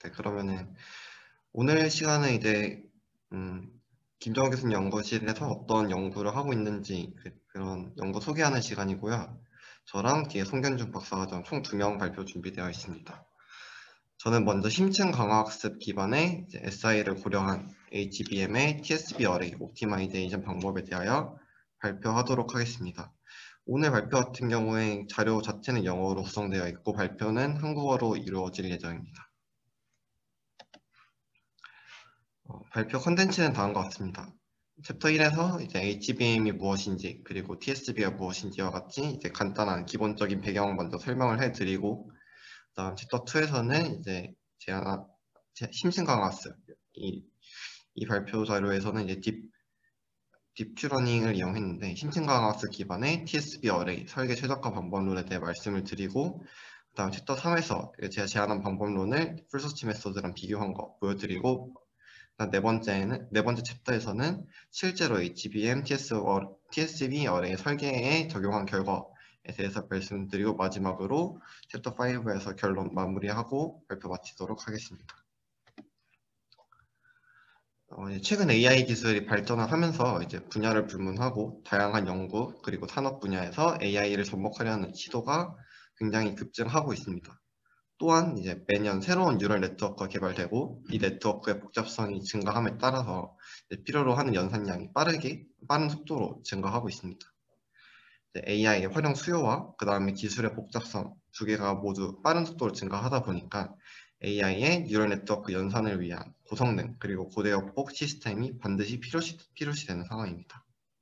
네, 그러면은 오늘 시간은 이제 김정호 교수님 연구실에서 어떤 연구를 하고 있는지 그런 연구 소개하는 시간이고요. 저랑 뒤에 송견준 박사과정 총 2명 발표 준비되어 있습니다. 저는 먼저 심층 강화학습 기반의 SI를 고려한 HBM의 TSB 어레이 옵티마이제이션 방법에 대하여 발표하도록 하겠습니다. 오늘 발표 같은 경우에 자료 자체는 영어로 구성되어 있고 발표는 한국어로 이루어질 예정입니다. 발표 컨텐츠는 다음과 같습니다. 챕터 1에서 이제 HBM이 무엇인지 그리고 TSB가 무엇인지와 같이 이제 간단한 기본적인 배경 먼저 설명을 해드리고, 그다음 챕터 2에서는 이제 심층 강화학습 이 발표 자료에서는 이제 딥큐러닝을 이용했는데 심층 강화학습 기반의 TSB 어레이 설계 최적화 방법론에 대해 말씀을 드리고, 그다음 챕터 3에서 제가 제안한 방법론을 풀서치 메소드랑 비교한 거 보여드리고, 네 번째 챕터에서는 실제로 HBM, TSB 어레이 설계에 적용한 결과에 대해서 말씀드리고, 마지막으로 챕터 5에서 결론 마무리하고 발표 마치도록 하겠습니다. 최근 AI 기술이 발전을 하면서 이제 분야를 불문하고 다양한 연구 그리고 산업 분야에서 AI를 접목하려는 시도가 굉장히 급증하고 있습니다. 또한 이제 매년 새로운 뉴럴 네트워크가 개발되고 이 네트워크의 복잡성이 증가함에 따라서 필요로 하는 연산량이 빠른 속도로 증가하고 있습니다. AI의 활용 수요와 그 다음에 기술의 복잡성 두 개가 모두 빠른 속도로 증가하다 보니까 AI의 뉴럴 네트워크 연산을 위한 고성능 그리고 고대역폭 시스템이 반드시 필요시 되는 상황입니다.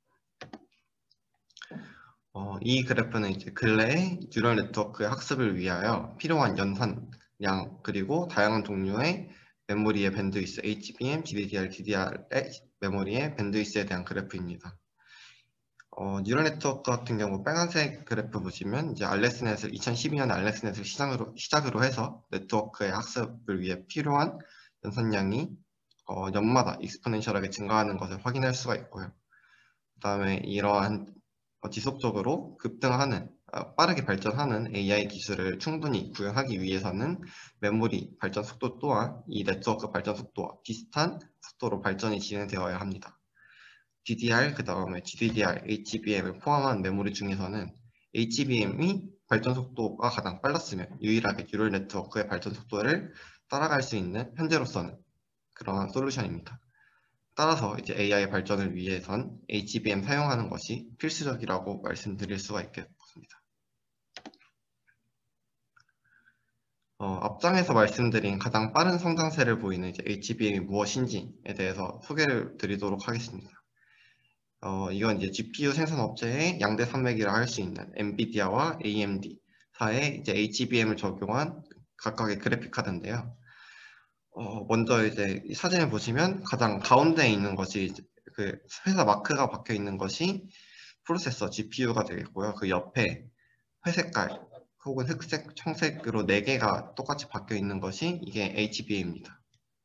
이 그래프는 이제 근래의 뉴럴 네트워크의 학습을 위하여 필요한 연산량 그리고 다양한 종류의 메모리의 밴드위스, HBM, GDDR, DDR의 메모리의 밴드위스에 대한 그래프입니다. 뉴럴 네트워크 같은 경우 빨간색 그래프 보시면 이제 알렉스넷을 2012년에 알렉스넷을 시작으로 해서 네트워크의 학습을 위해 필요한 연산량이 연마다 익스포넨셜하게 증가하는 것을 확인할 수가 있고요. 그 다음에 이러한 지속적으로 급등하는 빠르게 발전하는 AI 기술을 충분히 구현하기 위해서는 메모리 발전 속도 또한 이 네트워크 발전 속도와 비슷한 속도로 발전이 진행되어야 합니다. DDR, 그 다음에 GDDR, HBM을 포함한 메모리 중에서는 HBM이 발전 속도가 가장 빨랐으면 유일하게 뉴럴 네트워크의 발전 속도를 따라갈 수 있는 현재로서는 그러한 솔루션입니다. 따라서 이제 AI 발전을 위해선 HBM 사용하는 것이 필수적이라고 말씀드릴 수가 있겠습니다. 앞장에서 말씀드린 가장 빠른 성장세를 보이는 이제 HBM이 무엇인지에 대해서 소개를 드리도록 하겠습니다. 이건 이제 GPU 생산 업체의 양대 산맥이라 할 수 있는 엔비디아와 AMD사의 이제 HBM을 적용한 각각의 그래픽 카드인데요. 먼저 이제 이 사진을 보시면 가장 가운데에 있는 것이 그 회사 마크가 박혀 있는 것이 프로세서 GPU가 되겠고요. 그 옆에 회색깔 혹은 흑색, 청색으로 4개가 똑같이 박혀 있는 것이 이게 HBM입니다.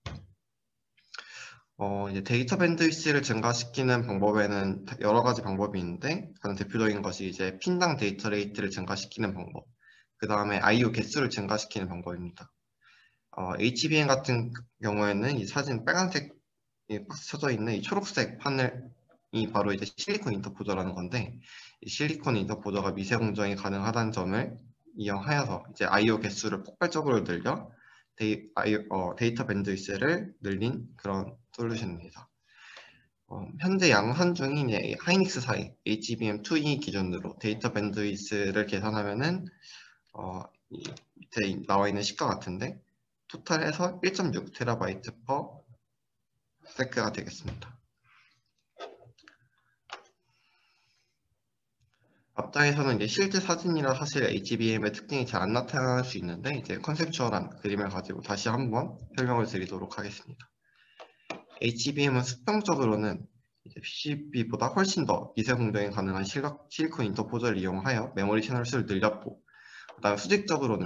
이제 데이터 밴드위스를 증가시키는 방법에는 여러 가지 방법이 있는데 가장 대표적인 것이 이제 핀당 데이터 레이트를 증가시키는 방법, 그 다음에 I/O 개수를 증가시키는 방법입니다. HBM 같은 경우에는 이 사진 빨간색 박스 쳐져 있는 이 초록색 판넬이 바로 이제 실리콘 인터포저라는 건데, 이 실리콘 인터포저가 미세 공정이 가능하다는 점을 이용하여서 이제 I/O 개수를 폭발적으로 늘려 데이터 밴드위스를 늘린 그런 솔루션입니다. 현재 양산 중인 하이닉스사의 HBM2E 기준으로 데이터 밴드위스를 계산하면은 밑에 나와 있는 식과 같은데 토탈해서 1.6TB per sec가 되겠습니다. 앞장에서는 이제 실제 사진이라 사실 HBM의 특징이 잘 안 나타날 수 있는데 이제 컨셉추얼한 그림을 가지고 다시 한번 설명을 드리도록 하겠습니다. HBM은 수평적으로는 PCB보다 훨씬 더 미세 공정이 가능한 실리콘 인터포저를 이용하여 메모리 채널 수를 늘렸고, 그다음 수직적으로는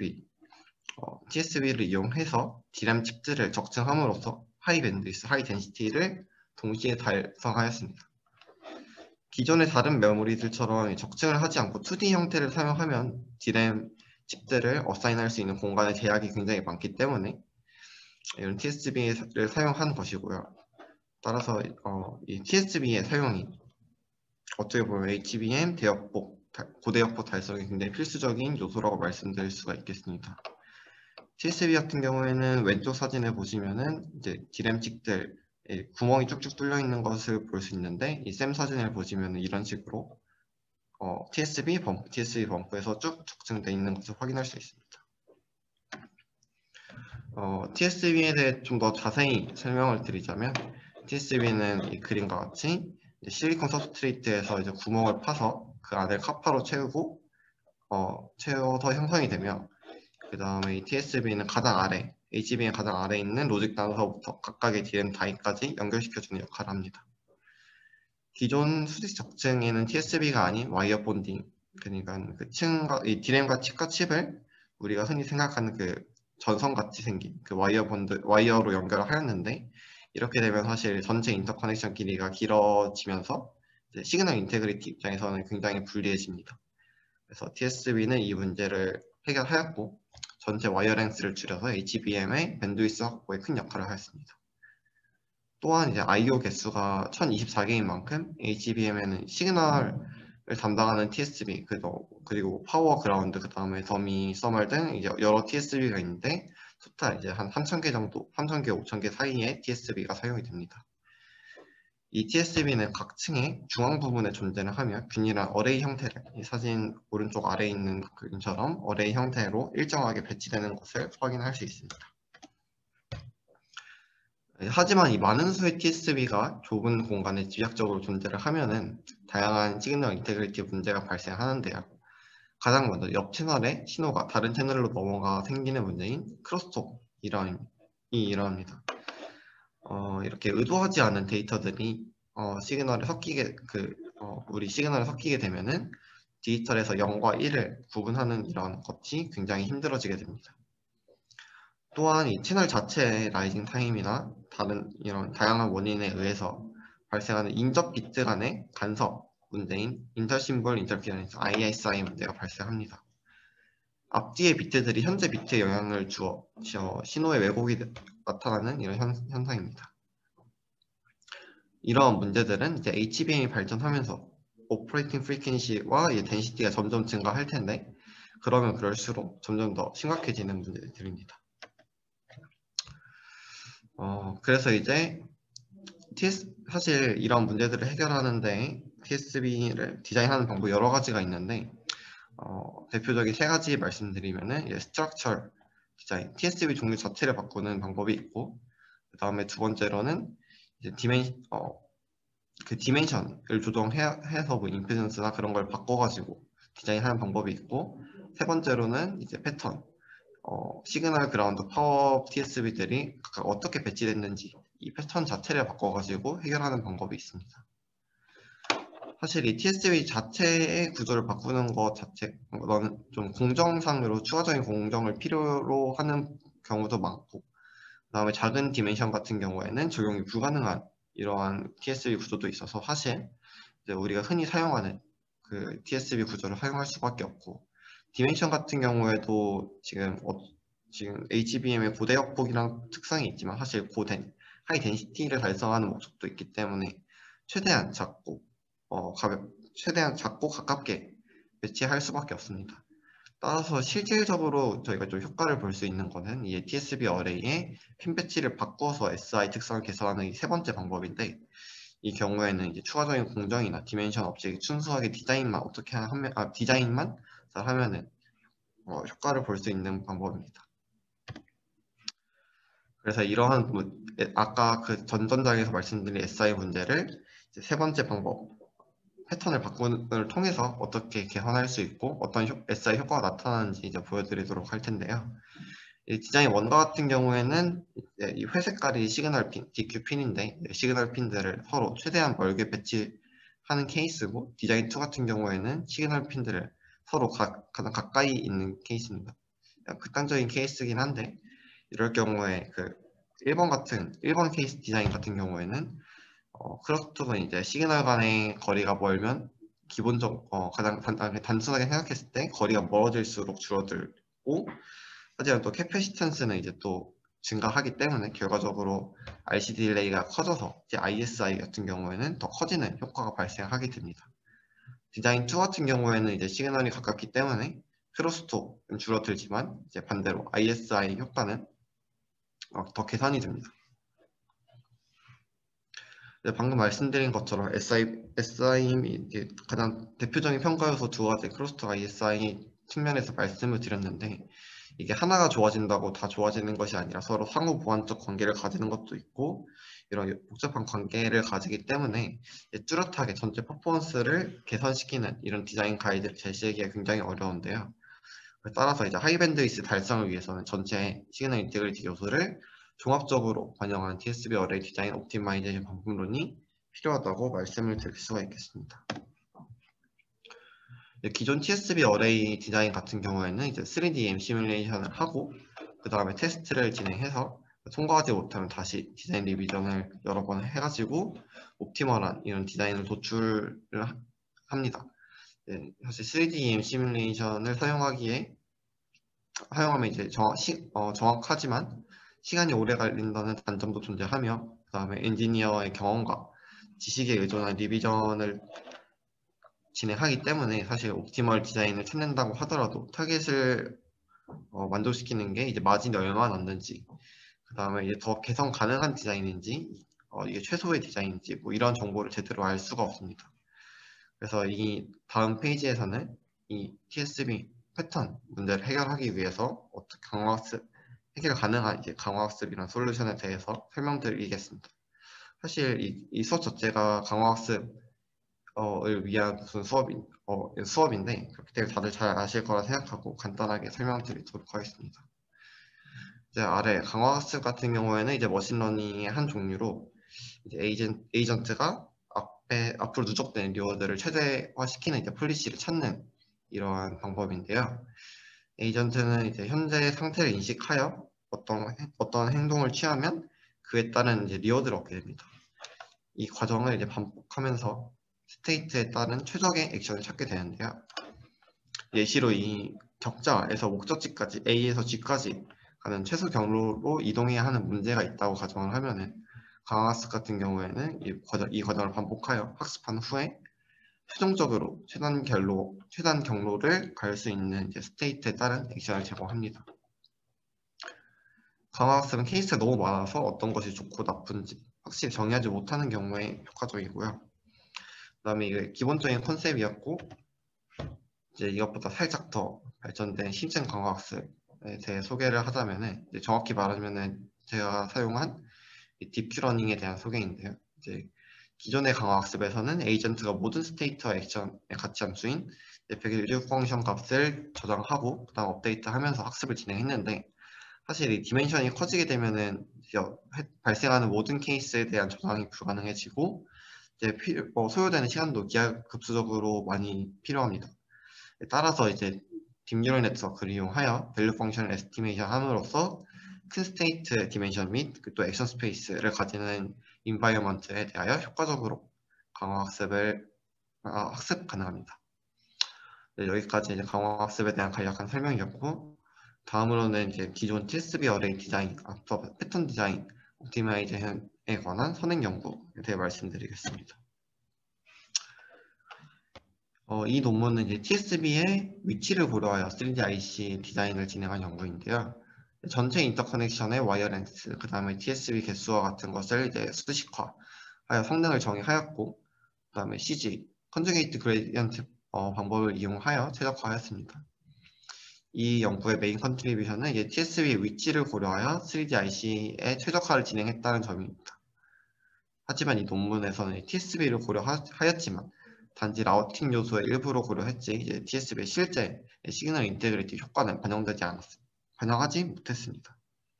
TSV를 이용해서 DRAM 칩들을 적층함으로써 하이 밴드위스, 하이 덴시티를 동시에 달성하였습니다. 기존의 다른 메모리들처럼 적층을 하지 않고 2D 형태를 사용하면 DRAM 칩들을 어사인할 수 있는 공간의 제약이 굉장히 많기 때문에 이런 TSB를 사용한 것이고요. 따라서 이 TSB의 사용이 어떻게 보면 HBM 고대역폭 달성이 굉장히 필수적인 요소라고 말씀드릴 수가 있겠습니다. TSB 같은 경우에는 왼쪽 사진을 보시면은 이제 D램 칙들 구멍이 쭉쭉 뚫려 있는 것을 볼 수 있는데, 이 샘 사진을 보시면은 이런 식으로 TSB 범프에서 쭉 적층되어 있는 것을 확인할 수 있습니다. TSB에 대해 좀 더 자세히 설명을 드리자면, TSB는 이 그림과 같이 실리콘 서브스트레이트에서 이제 구멍을 파서 그 안을 카파로 채워서 형성이 되며, 그 다음에 이 TSB는 가장 아래, HBM의 가장 아래에 있는 로직 단서부터 각각의 D램 다이까지 연결시켜주는 역할을 합니다. 기존 수직 적층에는 TSB가 아닌 와이어 본딩, 그러니까 그 이 D램과 칩과 칩을 우리가 흔히 생각하는 그 전선같이 생긴 그 와이어로 연결을 하였는데, 이렇게 되면 사실 전체 인터커넥션 길이가 길어지면서 이제 시그널 인테그리티 입장에서는 굉장히 불리해집니다. 그래서 TSB는 이 문제를 해결하였고, 전체 와이어 랭스를 줄여서 HBM의 밴드위스 확보에 큰 역할을 하였습니다. 또한 이제 I/O 개수가 1024개인 만큼 HBM에는 시그널을 담당하는 TSB, 그리고 파워 그라운드, 그 다음에 더미, 서멀 등 이제 여러 TSB가 있는데, 토탈 이제 한 3,000개 정도, 3,000개, 5,000개 사이의 TSB가 사용이 됩니다. 이 TSB는 각 층의 중앙 부분에 존재를 하며 균일한 어레이 형태를, 이 사진 오른쪽 아래에 있는 그림처럼 어레이 형태로 일정하게 배치되는 것을 확인할 수 있습니다. 하지만 이 많은 수의 TSB가 좁은 공간에 집약적으로 존재를 하면은 다양한 시그널 인테그리티 문제가 발생하는데요. 가장 먼저 옆 채널의 신호가 다른 채널로 넘어가 생기는 문제인 크로스톡이 이러합니다. 이렇게 의도하지 않은 데이터들이 우리 시그널에 섞이게 되면은 디지털에서 0과 1을 구분하는 이런 것이 굉장히 힘들어지게 됩니다. 또한 이 채널 자체의 라이징 타임이나 다른 이런 다양한 원인에 의해서 발생하는 인접 비트 간의 간섭 문제인 인터심볼 인터피어런스 ISI 문제가 발생합니다. 앞뒤의 비트들이 현재 비트에 영향을 주어 신호의 왜곡이 나타나는 이런 현상입니다. 이러한 문제들은 이제 HBM이 발전하면서 오퍼레이팅 프리퀀시와 덴시티가 점점 증가할 텐데, 그러면 그럴수록 점점 더 심각해지는 문제들입니다. 그래서 이제 사실 이런 문제들을 해결하는데 TSB를 디자인하는 방법이 여러 가지가 있는데, 대표적인 세 가지 말씀드리면은 스트럭처 디자인, TSB 종류 자체를 바꾸는 방법이 있고, 그 다음에 두 번째로는 이제 디멘션을 조정해서 뭐 임피던스나 그런 걸 바꿔가지고 디자인하는 방법이 있고, 세 번째로는 이제 패턴, 시그널, 그라운드, 파워 TSB들이 각각 어떻게 배치됐는지 이 패턴 자체를 바꿔가지고 해결하는 방법이 있습니다. 사실 이 TSB 자체의 구조를 바꾸는 것 자체는 좀 공정상으로 추가적인 공정을 필요로 하는 경우도 많고, 그 다음에 작은 디멘션 같은 경우에는 적용이 불가능한 이러한 TSB 구조도 있어서 사실 이제 우리가 흔히 사용하는 그 TSB 구조를 사용할 수밖에 없고, 디멘션 같은 경우에도 지금 HBM의 고대 역폭이랑 특성이 있지만 사실 하이 덴시티를 달성하는 목적도 있기 때문에 최대한 최대한 작고 가깝게 배치할 수밖에 없습니다. 따라서 실질적으로 저희가 좀 효과를 볼 수 있는 것은 이 TSB 어레이의 핀 배치를 바꿔서 SI 특성을 개선하는 이 세 번째 방법인데, 이 경우에는 이제 추가적인 공정이나 디멘션 없이 순수하게 디자인만 잘 하면은 효과를 볼 수 있는 방법입니다. 그래서 이러한 아까 그 전전장에서 말씀드린 SI 문제를 이제 세 번째 방법, 패턴을 바꾸는 통해서 어떻게 개선할 수 있고 어떤 SI 효과가 나타나는지 이제 보여드리도록 할 텐데요. 이 디자인 1과 같은 경우에는 이제 이 회색깔이 시그널 핀, DQ 핀인데, 시그널 핀들을 서로 최대한 멀게 배치하는 케이스고, 디자인 2 같은 경우에는 시그널 핀들을 서로 가장 가까이 있는 케이스입니다. 극단적인 케이스긴 한데, 이럴 경우에 그 1번 케이스 디자인 같은 경우에는 크로스톡은 이제 시그널 간의 거리가 멀면 가장 단순하게 생각했을 때 거리가 멀어질수록 줄어들고, 하지만 또 캐패시턴스는 이제 또 증가하기 때문에 결과적으로 RC 딜레이가 커져서 이제 ISI 같은 경우에는 더 커지는 효과가 발생하게 됩니다. 디자인 2 같은 경우에는 이제 시그널이 가깝기 때문에 크로스톡은 줄어들지만 이제 반대로 ISI 효과는 더 개선이 됩니다. 방금 말씀드린 것처럼 SIM이 가장 대표적인 평가 요소 두 가지 크로스톡 ISI 측면에서 말씀을 드렸는데 이게 하나가 좋아진다고 다 좋아지는 것이 아니라 서로 상호 보완적 관계를 가지는 것도 있고 이런 복잡한 관계를 가지기 때문에 뚜렷하게 전체 퍼포먼스를 개선시키는 이런 디자인 가이드를 제시하기가 굉장히 어려운데요. 따라서 이제 하이밴드위스 달성을 위해서는 전체 시그널 인테그리티 요소를 종합적으로 반영한 TSB 어레이 디자인 옵티마이제이션 방법론이 필요하다고 말씀을 드릴 수가 있겠습니다. 기존 TSB 어레이 디자인 같은 경우에는 이제 3DM 시뮬레이션을 하고 그 다음에 테스트를 진행해서 통과하지 못하면 다시 디자인 리비전을 여러 번 해가지고 옵티멀한 이런 디자인을 도출을 합니다. 사실 3DM 시뮬레이션을 사용하면 이제 정확하지만 시간이 오래 걸린다는 단점도 존재하며 그 다음에 엔지니어의 경험과 지식에 의존한 리비전을 진행하기 때문에 사실 옵티멀 디자인을 찾는다고 하더라도 타겟을 만족시키는 게 이제 마진이 얼마나 남는지 그 다음에 이제 더 개선 가능한 디자인인지 이게 최소의 디자인인지 뭐 이런 정보를 제대로 알 수가 없습니다. 그래서 이 다음 페이지에서는 이 TSB 패턴 문제를 해결하기 위해서 어떻게 해결 가능한 이제 강화학습이란 솔루션에 대해서 설명드리겠습니다. 사실 이 수업 자체가 강화학습을 위한 무슨 수업인데 그렇기 때문에 다들 잘 아실 거라 생각하고 간단하게 설명드리도록 하겠습니다. 이제 아래 강화학습 같은 경우에는 이제 머신러닝의 한 종류로 이제 에이전트가 앞으로 누적된 리워드를 최대화시키는 이제 폴리시를 찾는 이러한 방법인데요. 에이전트는 이제 현재 상태를 인식하여 어떤 행동을 취하면 그에 따른 이제 리워드를 얻게 됩니다. 이 과정을 이제 반복하면서 스테이트에 따른 최적의 액션을 찾게 되는데요. 예시로 이 격자에서 목적지까지 A에서 G까지 가는 최소 경로로 이동해야 하는 문제가 있다고 가정을 하면은 강화학습 같은 경우에는 이 과정을 반복하여 학습한 후에 최종적으로 최단 경로를 갈 수 있는 이제 스테이트에 따른 액션을 제공합니다. 강화학습은 케이스가 너무 많아서 어떤 것이 좋고 나쁜지 확실히 정의하지 못하는 경우에 효과적이고요. 그 다음에 이게 기본적인 컨셉이었고 이제 이것보다 살짝 더 발전된 심층 강화학습에 대해 소개를 하자면은 이제 정확히 말하면은 제가 사용한 딥큐러닝에 대한 소개인데요. 이제 기존의 강화학습에서는 에이전트가 모든 스테이트와 액션의 가치 함수인 밸류 펑션 값을 저장하고 그 다음 업데이트하면서 학습을 진행했는데 사실 이 디멘션이 커지게 되면은 발생하는 모든 케이스에 대한 저장이 불가능해지고 이제 소요되는 시간도 기하급수적으로 많이 필요합니다. 따라서 이제 딥뉴럴 네트워크를 이용하여 밸류 펑션을 에스티메이션 함으로써 큰 스테이트 디멘션 및 또 액션 스페이스를 가지는 인바이어먼트에 대하여 효과적으로 학습 가능합니다. 네, 여기까지 이제 강화학습에 대한 간략한 설명이었고 다음으로는 이제 기존 TSB 어레이 디자인, 앞서 패턴 디자인, 옵티마이제이션에 관한 선행 연구에 대해 말씀드리겠습니다. 이 논문은 이제 TSB의 위치를 고려하여 3D IC 디자인을 진행한 연구인데요. 전체 인터커넥션의 와이어 렌스, 그 다음에 TSB 개수와 같은 것을 이제 수식화하여 성능을 정의하였고, 그 다음에 CG, 컨주게이트 그레디언트 방법을 이용하여 최적화하였습니다. 이 연구의 메인 컨트리뷰션은 이제 TSB의 위치를 고려하여 3D IC의 최적화를 진행했다는 점입니다. 하지만 이 논문에서는 TSB를 고려하였지만 단지 라우팅 요소의 일부로 고려했지 이제 TSB의 실제 시그널 인테그리티 효과는 반영하지 못했습니다.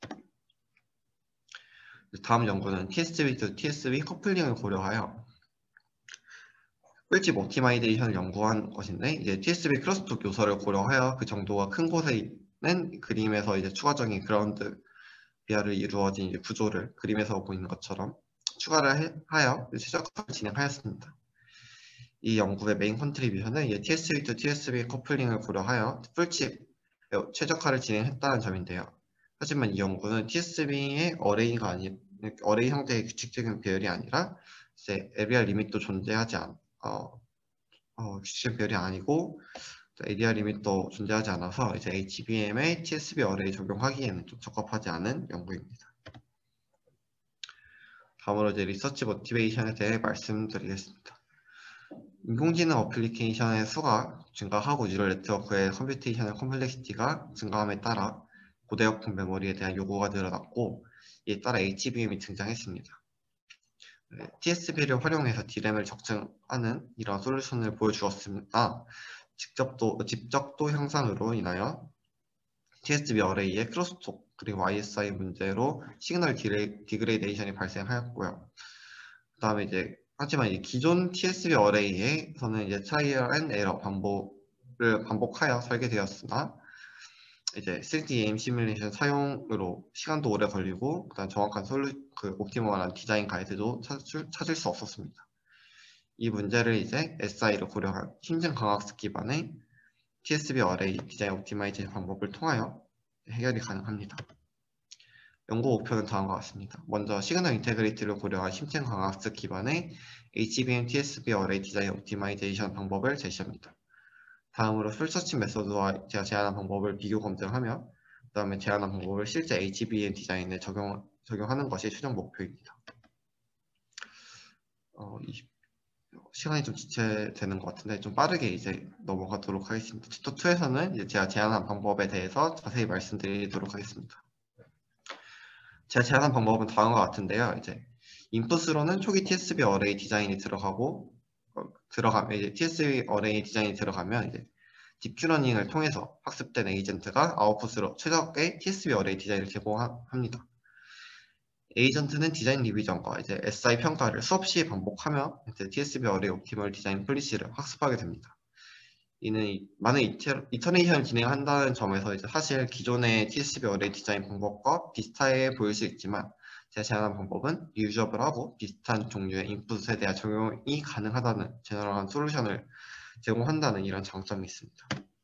다음 연구는 TSB to TSB 커플링을 고려하여 꿀집 옵티마이제이션을 연구한 것인데 이제 TSB 크로스톡 요소를 고려하여 그 정도가 큰 곳에 있는 그림에서 이제 추가적인 그라운드 비하를 이루어진 이제 구조를 그림에서 보이는 것처럼 추가를 하여 최적화를 진행하였습니다. 이 연구의 메인 컨트리뷰션은 TSB to TSB 커플링을 고려하여 풀칩 최적화를 진행했다는 점인데요. 하지만 이 연구는 TSV의 어레이가 아니 어레이 형태의 규칙적인 배열이 아니라 이제 에리아 리밋도 존재하지 규칙적인 배열이 아니고 에리아 리밋도 존재하지 않아서 이제 HBM의 TSV 어레이 적용하기에는 좀 적합하지 않은 연구입니다. 다음으로 이제 리서치 모티베이션에 대해 말씀드리겠습니다. 인공지능 어플리케이션의 수가 증가하고 뉴럴 네트워크의 컴퓨테이셔널 컴플렉시티가 증가함에 따라 고대역풍 메모리에 대한 요구가 늘어났고 이에 따라 HBM이 등장했습니다. TSV를 활용해서 D램을 적층하는 이런 솔루션을 보여주었습니다. 집적도 향상으로 인하여 TSV 어레이의 크로스톡 그리고 ISI 문제로 시그널 디그레이데이션이 발생하였고요. 그 다음에 이제 하지만 이제 기존 TSV 어레이에서는 이제 트라이얼 앤 에러 반복을 반복하여 설계되었으나 이제 3D 시뮬레이션 사용으로 시간도 오래 걸리고 그다음 정확한 옵티멀한 디자인 가이드도 찾을 수 없었습니다. 이 문제를 이제 SI를 고려한 심층 광학습 기반의 TSV 어레이 디자인 옵티마이제이션 방법을 통하여 해결이 가능합니다. 연구 목표는 다음과 같습니다. 먼저 시그널 인테그리티를 고려한 심층 광학습 기반의 HBM TSV 어레이 디자인 옵티마이제이션 방법을 제시합니다. 다음으로 풀서칭 메소드와 제가 제안한 방법을 비교 검증하며 그 다음에 제안한 방법을 실제 HBM 디자인에 적용하는 것이 최종 목표입니다. 시간이 좀 지체되는 것 같은데 좀 빠르게 이제 넘어가도록 하겠습니다. 챕터 2에서는 이제 제가 제안한 방법에 대해서 자세히 말씀드리도록 하겠습니다. 제가 제안한 방법은 다음과 같은데요. 이제 인풋으로는 초기 TSV 어레이 디자인이 들어가고 이제 TSV 어레이 디자인이 들어가면 이제 딥큐러닝을 통해서 학습된 에이전트가 아웃풋으로 최적의 TSV 어레이 디자인을 제공합니다. 에이전트는 디자인 리비전과 이제 SI 평가를 수없이 반복하며 이제 TSV 어레이 옵티멀 디자인 폴리시를 학습하게 됩니다. 이는 많은 이터레이션을 진행한다는 점에서 이제 사실 기존의 TSV 어레이 디자인 방법과 비슷해 보일 수 있지만 제가 제안한 방법은 리유저블하고 비슷한 종류의 인풋에 대한 적용이 가능하다는 제너럴한 솔루션을 제공한다는 이런 장점이 있습니다.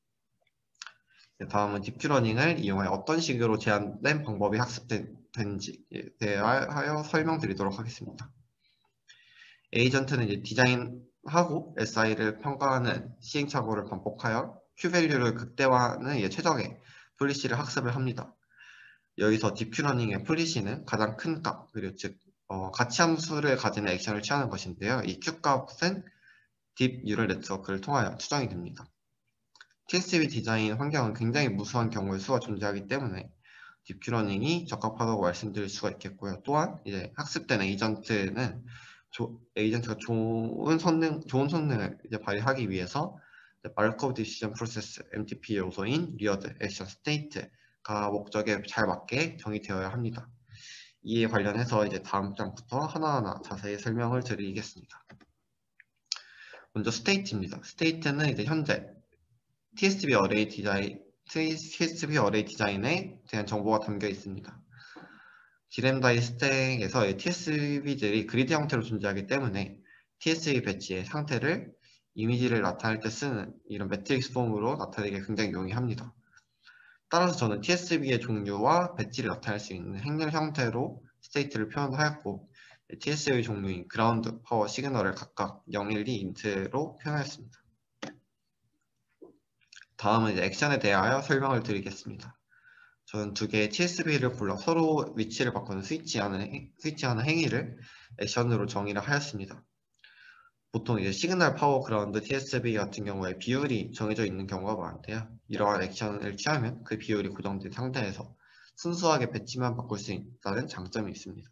다음은 딥큐러닝을 이용하여 어떤 식으로 제안된 방법이 학습되는지에 대하여 설명드리도록 하겠습니다. 에이전트는 이제 디자인하고 SI를 평가하는 시행착오를 반복하여 Q밸류를 극대화하는 최적의 폴리시를 학습을 합니다. 여기서 딥큐러닝의 폴리시는 가장 큰 값, 그리고 즉 가치 함수를 가지는 액션을 취하는 것인데요. 이 Q값은 딥 뉴럴 네트워크를 통하여 추정이 됩니다. TSV 디자인 환경은 굉장히 무수한 경우의 수가 존재하기 때문에 딥큐러닝이 적합하다고 말씀드릴 수가 있겠고요. 또한 이제 학습된 에이전트가 좋은 성능을 이제 발휘하기 위해서 마르코브 디시전 프로세스 MTP 요소인 리어드, 액션, 스테이트가 목적에 잘 맞게 정의되어야 합니다. 이에 관련해서 이제 다음 장부터 하나하나 자세히 설명을 드리겠습니다. 먼저 스테이트입니다. 스테이트는 이제 현재 TSV 어레이 디자인에 대한 정보가 담겨 있습니다. 디램다이 스택에서 TSV들이 그리드 형태로 존재하기 때문에 TSV 배치의 상태를 이미지를 나타낼 때 쓰는 이런 매트릭스 폼으로 나타내기 굉장히 용이합니다. 따라서 저는 TSV의 종류와 배치를 나타낼 수 있는 행렬 형태로 스테이트를 표현하였고 TSV 종류인 그라운드, 파워, 시그널을 각각 0, 1, 2 인트로 표현하였습니다. 다음은 이제 액션에 대하여 설명을 드리겠습니다. 저는 두 개의 TSV를 골라 서로 위치를 바꾸는 스위치하는 행위를 액션으로 정의를 하였습니다. 보통 이제 시그널 파워 그라운드 TSV 같은 경우에 비율이 정해져 있는 경우가 많은데요. 이러한 액션을 취하면 그 비율이 고정된 상태에서 순수하게 배치만 바꿀 수 있다는 장점이 있습니다.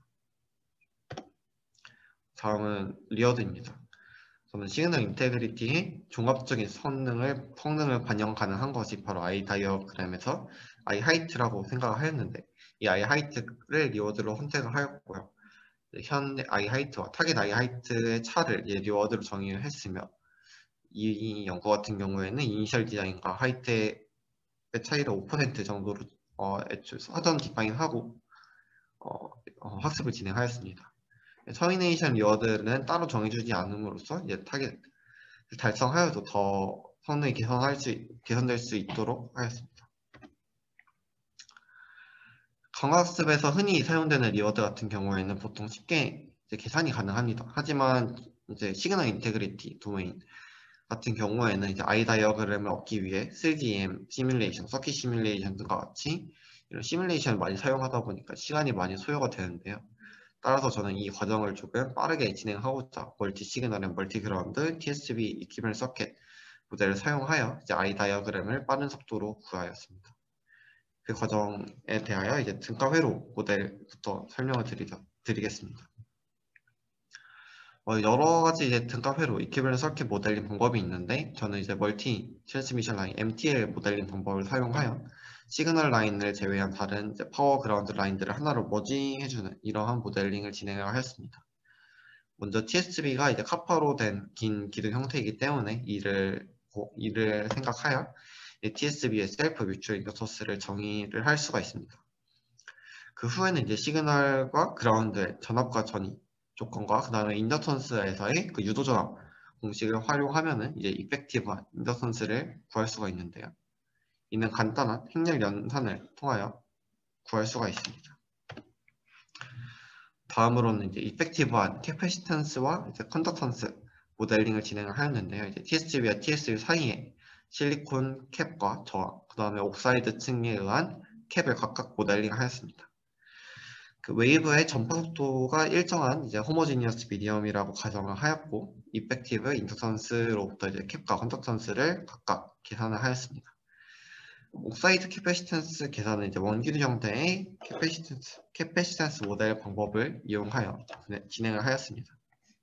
다음은 리어드입니다. 저는 시그널 인테그리티의 종합적인 성능을 반영 가능한 것이 바로 I 다이어그램에서 I 하이트라고 생각을 하였는데 이 I 하이트를 리워드로 선택을 하였고요. 현 I 하이트와 타겟 I 하이트의 차를 리워드로 정의를 했으며 이 연구 같은 경우에는 이니셜 디자인과 하이트의 차이를 5% 정도로 애초에 사전 디파인하고 학습을 진행하였습니다. 터미네이션 리워드는 따로 정해주지 않음으로써 이제 타겟 달성하여도 더 성능이 개선될 수 있도록 하였습니다. 정학습에서 흔히 사용되는 리워드 같은 경우에는 보통 쉽게 이제 계산이 가능합니다. 하지만 이제 시그널 인테그리티 도메인 같은 경우에는 이제 아이 다이어그램을 얻기 위해 3DM 시뮬레이션, 서킷 시뮬레이션 등과 같이 이런 시뮬레이션을 많이 사용하다 보니까 시간이 많이 소요가 되는데요. 따라서 저는 이 과정을 조금 빠르게 진행하고자 멀티 시그널 앤 멀티 그라운드 TSV 이퀴밸런트 서킷 모델을 사용하여 이제 아이 다이어그램을 빠른 속도로 구하였습니다. 그 과정에 대하여 이제 등가 회로 모델부터 설명을 드리겠습니다. 여러 가지 이제 등가 회로 이퀴밸런트 서킷 모델링 방법이 있는데 저는 이제 멀티 트랜스미션 라인 MTL 모델링 방법을 사용하여 시그널 라인을 제외한 다른 이제 파워 그라운드 라인들을 하나로 머징해주는 이러한 모델링을 진행을 하였습니다. 먼저 TSV가 이제 카파로 된 긴 기둥 형태이기 때문에 이를 생각하여 TSV의 셀프 뮤추얼 인덕터스를 정의를 할 수가 있습니다. 그 후에는 이제 시그널과 그라운드의 전압과 전이 조건과 그 다음에 인덕턴스에서의 그 유도 전압 공식을 활용하면은 이제 이펙티브한 인덕턴스를 구할 수가 있는데요. 이는 간단한 행렬 연산을 통하여 구할 수가 있습니다. 다음으로는 이제 이펙티브한 캐패시턴스와 이제 컨덕턴스 모델링을 진행을 하였는데요. 이제 TSV와 TSV 사이에 실리콘 캡과 저항, 그 다음에 옥사이드 층에 의한 캡을 각각 모델링 하였습니다. 그 웨이브의 전파 속도가 일정한 이제 호모지니어스 미디엄이라고 가정을 하였고, 이펙티브 인덕턴스로부터 이제 캡과 컨덕턴스를 각각 계산을 하였습니다. 옥사이드 캐패시턴스 계산은 이제 원기둥 형태의 캐패시턴스 모델 방법을 이용하여 진행을 하였습니다.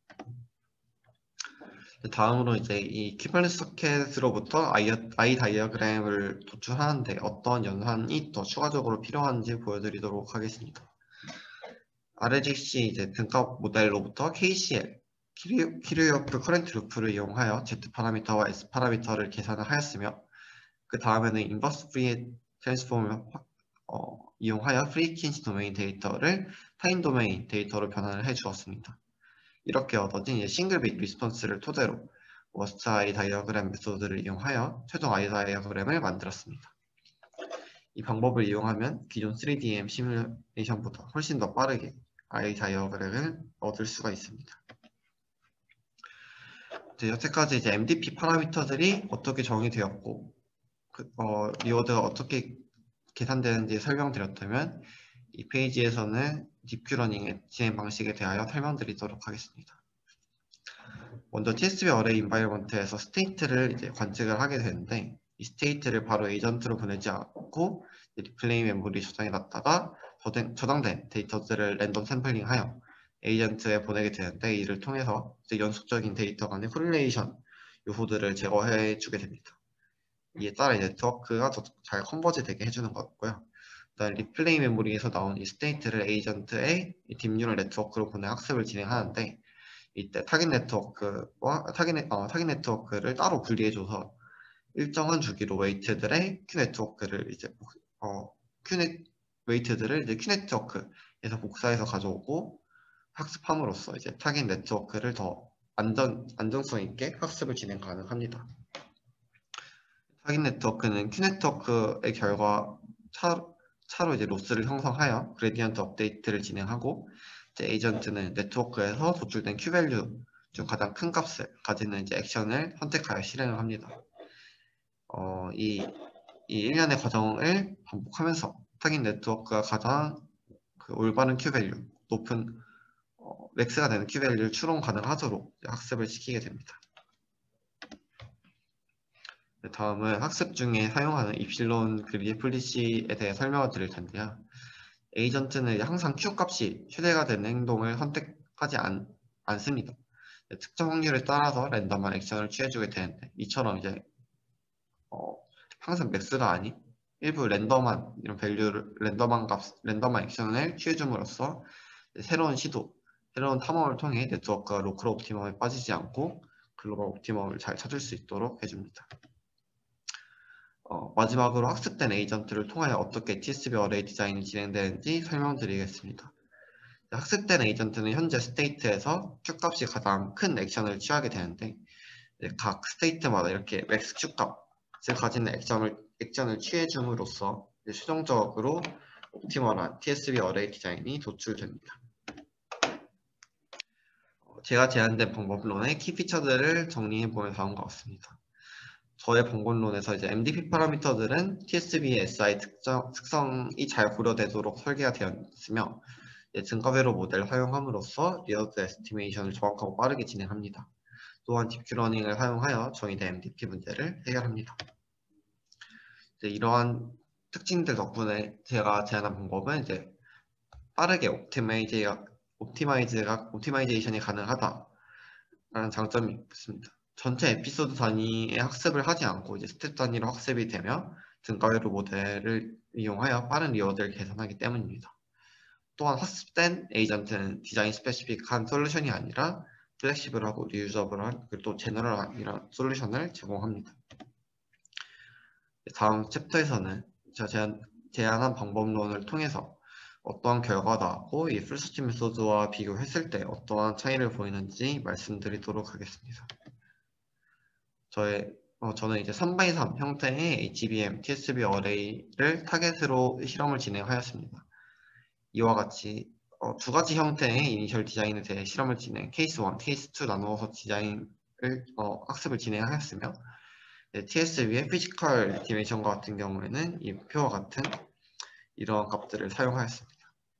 다음으로 이제 이 이퀴밸런트 서킷으로부터 아이 다이어그램을 도출하는데 어떤 연산이 더 추가적으로 필요한지 보여드리도록 하겠습니다. RGC 이제 등값 모델로부터 KCL 키르요프 커런트 루프를 이용하여 Z 파라미터와 S 파라미터를 계산을 하였으며 그 다음에는 인버스 프리 트랜스폼을 이용하여 프리퀸시 도메인 데이터를 타임 도메인 데이터로 변환을 해 주었습니다. 이렇게 얻어진 싱글 빗 리스폰스를 토대로 워스트 아이 다이어그램 메소드를 이용하여 최종 아이 다이어그램을 만들었습니다. 이 방법을 이용하면 기존 3DM 시뮬레이션보다 훨씬 더 빠르게 아이 다이어그램을 얻을 수가 있습니다. 여태까지 이제 MDP 파라미터들이 어떻게 정의되었고 리워드가 어떻게 계산되는지 설명드렸다면 이 페이지에서는 딥큐러닝의 진행 방식에 대하여 설명드리도록 하겠습니다. 먼저 TSV 어레이 인바이러먼트에서 스테이트를 이제 관측을 하게 되는데 이 스테이트를 바로 에이전트로 보내지 않고 리플레이 메모리 저장해 놨다가 저장된 데이터들을 랜덤 샘플링하여 에이전트에 보내게 되는데 이를 통해서 이제 연속적인 데이터 간의 코릴레이션 요소들을 제거해 주게 됩니다. 이에 따라 네트워크가 더 잘 컨버지 되게 해주는 거고요. 그다음 리플레이 메모리에서 나온 이 스테이트를 에이전트의 딥뉴럴 네트워크로 보내 학습을 진행하는데 이때 타깃 네트워크를 따로 분리해줘서 일정한 주기로 웨이트들의 Q 네트워크를 이제 Q 네트워크에서 복사해서 가져오고 학습함으로써 이제 타깃 네트워크를 더 안정성 있게 학습을 진행 가능합니다. 타깃 네트워크는 Q 네트워크의 결과 차로 이제 로스를 형성하여 그레디언트 업데이트를 진행하고 이제 에이전트는 네트워크에서 도출된 Q 밸류 중 가장 큰 값을 가지는 이제 액션을 선택하여 실행을 합니다. 이 일련의 과정을 반복하면서 타깃 네트워크가 가장 올바른 Q 밸류, 높은 맥스가 되는 Q 밸류를 추론 가능하도록 학습을 시키게 됩니다. 다음은 학습 중에 사용하는 입실론 그리드 플리시에 대해 설명을 드릴 텐데요. 에이전트는 항상 Q 값이 최대가 되는 행동을 선택하지 않습니다. 특정 확률에 따라서 랜덤한 액션을 취해주게 되는데 이처럼 이제 항상 맥스가 아닌 일부 랜덤한 이런 밸류를 랜덤한 액션을 취해줌으로써 새로운 시도, 새로운 탐험을 통해 네트워크가 로컬 옵티멈에 빠지지 않고 글로벌 옵티멈을 잘 찾을 수 있도록 해줍니다. 마지막으로 학습된 에이전트를 통하여 어떻게 TSV 어레이 디자인이 진행되는지 설명드리겠습니다. 학습된 에이전트는 현재 스테이트에서 Q 값이 가장 큰 액션을 취하게 되는데 각 스테이트마다 이렇게 맥스 Q 값을 가지는 액션을 취해줌으로써 최종적으로 옵티멀한 TSV 어레이 디자인이 도출됩니다. 제가 제안된 방법론의 키 피처들을 정리해보면 다음과 같습니다. 저의 방법론에서 이제 MDP 파라미터들은 TSV의 SI 특성이 잘 고려되도록 설계가 되어 있으며 증가회로 모델을 사용함으로써 리어드 에스티메이션을 정확하고 빠르게 진행합니다. 또한 딥큐러닝을 사용하여 정의된 MDP 문제를 해결합니다. 이러한 특징들 덕분에 제가 제안한 방법은 이제 빠르게 옵티마이제이션이 가능하다라는 장점이 있습니다. 전체 에피소드 단위의 학습을 하지 않고 이제 스텝 단위로 학습이 되며 등가회로 모델을 이용하여 빠른 리워드를 계산하기 때문입니다. 또한 학습된 에이전트는 디자인 스페시픽한 솔루션이 아니라 플렉시블하고 리유저블한 그리고 또 제너럴한 솔루션을 제공합니다. 다음 챕터에서는 제가 제안한 방법론을 통해서 어떠한 결과가 나왔고 이 풀서치 메소드와 비교했을 때 어떠한 차이를 보이는지 말씀드리도록 하겠습니다. 저는 이제 3x3 형태의 HBM, TSV 어레이를 타겟으로 실험을 진행하였습니다. 이와 같이 두 가지 형태의 이니셜 디자인에 대해 실험을 케이스 1, 케이스 2 나누어서 디자인을 학습을 진행하였으며 TSV의 피지컬 디멘션과 같은 경우에는 이 표와 같은 이러한 값들을 사용하였습니다.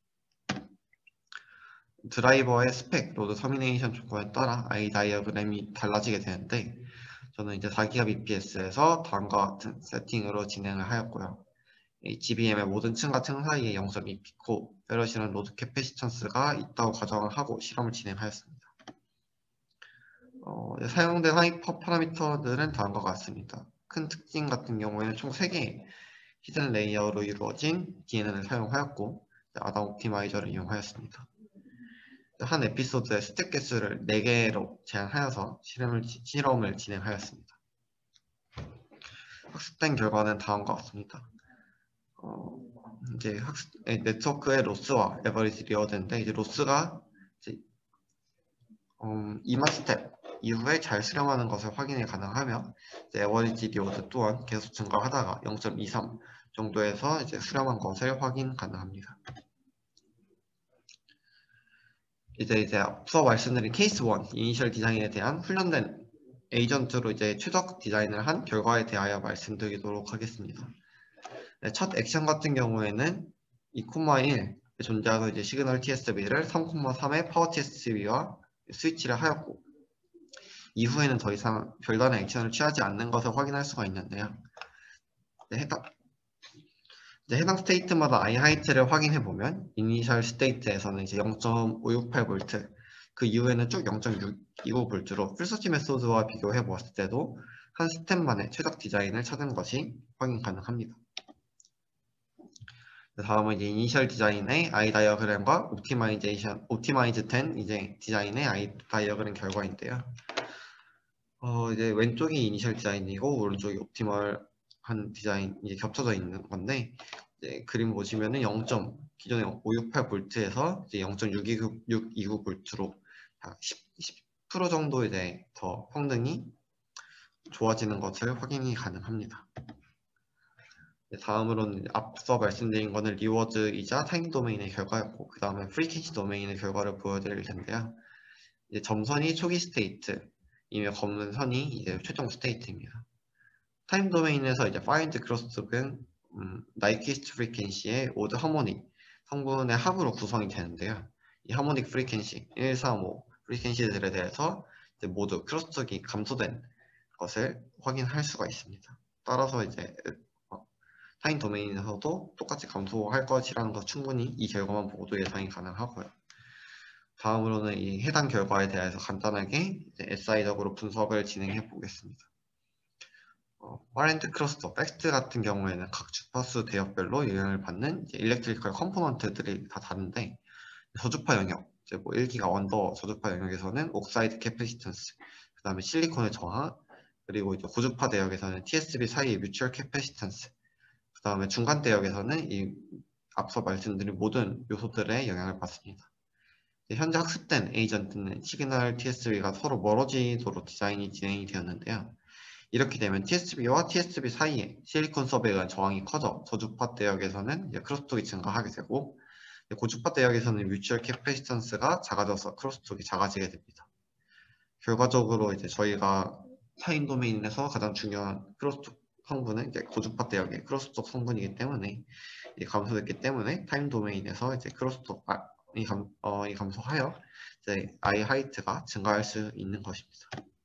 드라이버의 스펙, 로드 터미네이션 조건에 따라 I 다이어그램이 달라지게 되는데 저는 이제 4기가 bps에서 다음과 같은 세팅으로 진행을 하였고요. HBM의 모든 층과 층 사이에 0.2피코, 페러시는 로드 캐패시턴스가 있다고 가정을 하고 실험을 진행하였습니다. 사용된 하이퍼 파라미터들은 다음과 같습니다. 큰 특징 같은 경우에는 총 3개의 히든 레이어로 이루어진 DNN을 사용하였고 아담 옵티마이저를 이용하였습니다. 한 에피소드의 스텝 개수를 4개로 제한하여서 실험을 진행하였습니다. 학습된 결과는 다음과 같습니다. 이제 네트워크의 로스와 에버리지 리워드인데 이제 로스가 이제 이마 스텝 이후에 잘 수렴하는 것을 확인이 가능하며 에버리지 리워드 또한 계속 증가하다가 0.23 정도에서 이제 수렴한 것을 확인 가능합니다. 이제 앞서 말씀드린 케이스 1 이니셜 디자인에 대한 훈련된 에이전트로 이제 최적 디자인을 한 결과에 대하여 말씀드리도록 하겠습니다. 첫 액션 같은 경우에는 2,1에 존재하는 이제 시그널 TSV를 3,3의 파워 TSV와 스위치를 하였고 이후에는 더 이상 별다른 액션을 취하지 않는 것을 확인할 수가 있는데요. 해당 스테이트마다 I 하이트를 확인해 보면 이니셜 스테이트에서는 이제 0.568V 그 이후에는 쭉 0.629V로 풀서치 메소드와 비교해 보았을 때도 한 스텝 만에 최적 디자인을 찾은 것이 확인 가능합니다. 다음은 이제 이니셜 디자인의 I 다이어그램과 옵티마이즈된 이제 디자인의 I 다이어그램 결과인데요. 이제 왼쪽이 이니셜 디자인이고 오른쪽이 옵티멀한 디자인 이제 겹쳐져 있는 건데 이제 그림 보시면은 기존의 568V에서 이제 0.629V로 10% 정도 이제 더 성능이 좋아지는 것을 확인이 가능합니다. 다음으로는 앞서 말씀드린 거는 리워드이자 타임 도메인의 결과였고 그 다음에 프리퀀시 도메인의 결과를 보여드릴 텐데요. 이제 점선이 초기 스테이트이며 검은 선이 이제 최종 스테이트입니다. 타임 도메인에서 이제 find 크로스톡은 나이키스트 프리퀀시의 오드 하모닉 성분의 합으로 구성이 되는데요. 이 하모닉 프리퀀시 1, 3, 5 프리퀀시들에 대해서 이제 모두 크로스톡이 감소된 것을 확인할 수가 있습니다. 따라서 이제 타임 도메인에서도 똑같이 감소할 것이라는 것 충분히 이 결과만 보고도 예상이 가능하고요. 다음으로는 이 해당 결과에 대해서 간단하게 SI적으로 분석을 진행해 보겠습니다. 파렌트 크러스터, 팩스트 같은 경우에는 각 주파수 대역별로 영향을 받는 일렉트리컬 컴포넌트들이 다 다른데 저주파 영역, 이제 뭐 1기가 언더 저주파 영역에서는 옥사이드 캐패시턴스, 그 다음에 실리콘의 저하, 그리고 이제 고주파 대역에서는 TSV 사이의 뮤추얼 캐패시턴스, 그 다음에 중간 대역에서는 이 앞서 말씀드린 모든 요소들의 영향을 받습니다. 현재 학습된 에이전트는 시그널 TSV가 서로 멀어지도록 디자인이 진행이 되었는데요. 이렇게 되면 TSB와 TSB 사이에 실리콘 수업에 의한 저항이 커져 저주파 대역에서는 크로스톡이 증가하게 되고, 고주파 대역에서는 뮤추얼 캐패시턴스가 작아져서 크로스톡이 작아지게 됩니다. 결과적으로 이제 저희가 타임 도메인에서 가장 중요한 크로스톡 성분은 이제 고주파 대역의 크로스톡 성분이기 때문에, 감소됐기 때문에 타임 도메인에서 이제 크로스톡이 감소하여 이제 I 하이트가 증가할 수 있는 것입니다.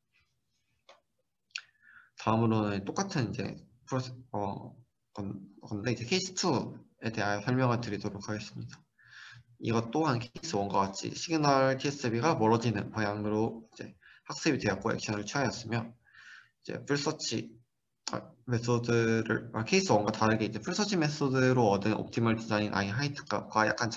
다음으로는 똑같은 이제 건데 이제 케이스 2에 대하여 설명을 드리도록 하겠습니다. 이것 또한 케이스 1과 같이 시그널 TSB가 멀어지는 방향으로 이제 학습이 되었고 액션을 취하였으며, 이제 풀서치 메소드를 케이스 1과 다르게 이제 풀서치 메소드로 얻은 옵티멀 디자인 I 하이트과 약간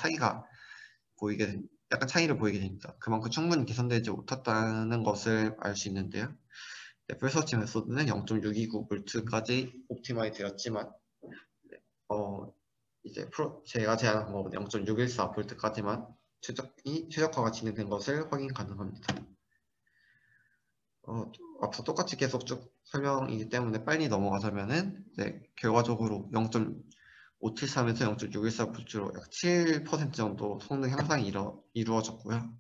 차이를 보이게 됩니다. 그만큼 충분히 개선되지 못했다는 것을 알 수 있는데요. 풀서치 메소드는 0.629V까지 옵티마이 되었지만, 이제 제가 제안한 방법은 0.614V까지만 최적화가 진행된 것을 확인 가능합니다. 앞서 똑같이 계속 쭉 설명이기 때문에 빨리 넘어가자면은, 결과적으로 0.573에서 0.614V로 약 7% 정도 성능 향상이 이루어졌고요.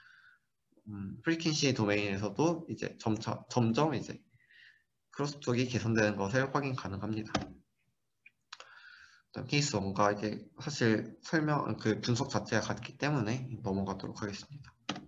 프리퀸시 도메인에서도 이제 점점 이제 크로스톡이 개선되는 것을 확인 가능합니다. 케이스 1과 이제 사실 분석 자체가 같기 때문에 넘어가도록 하겠습니다.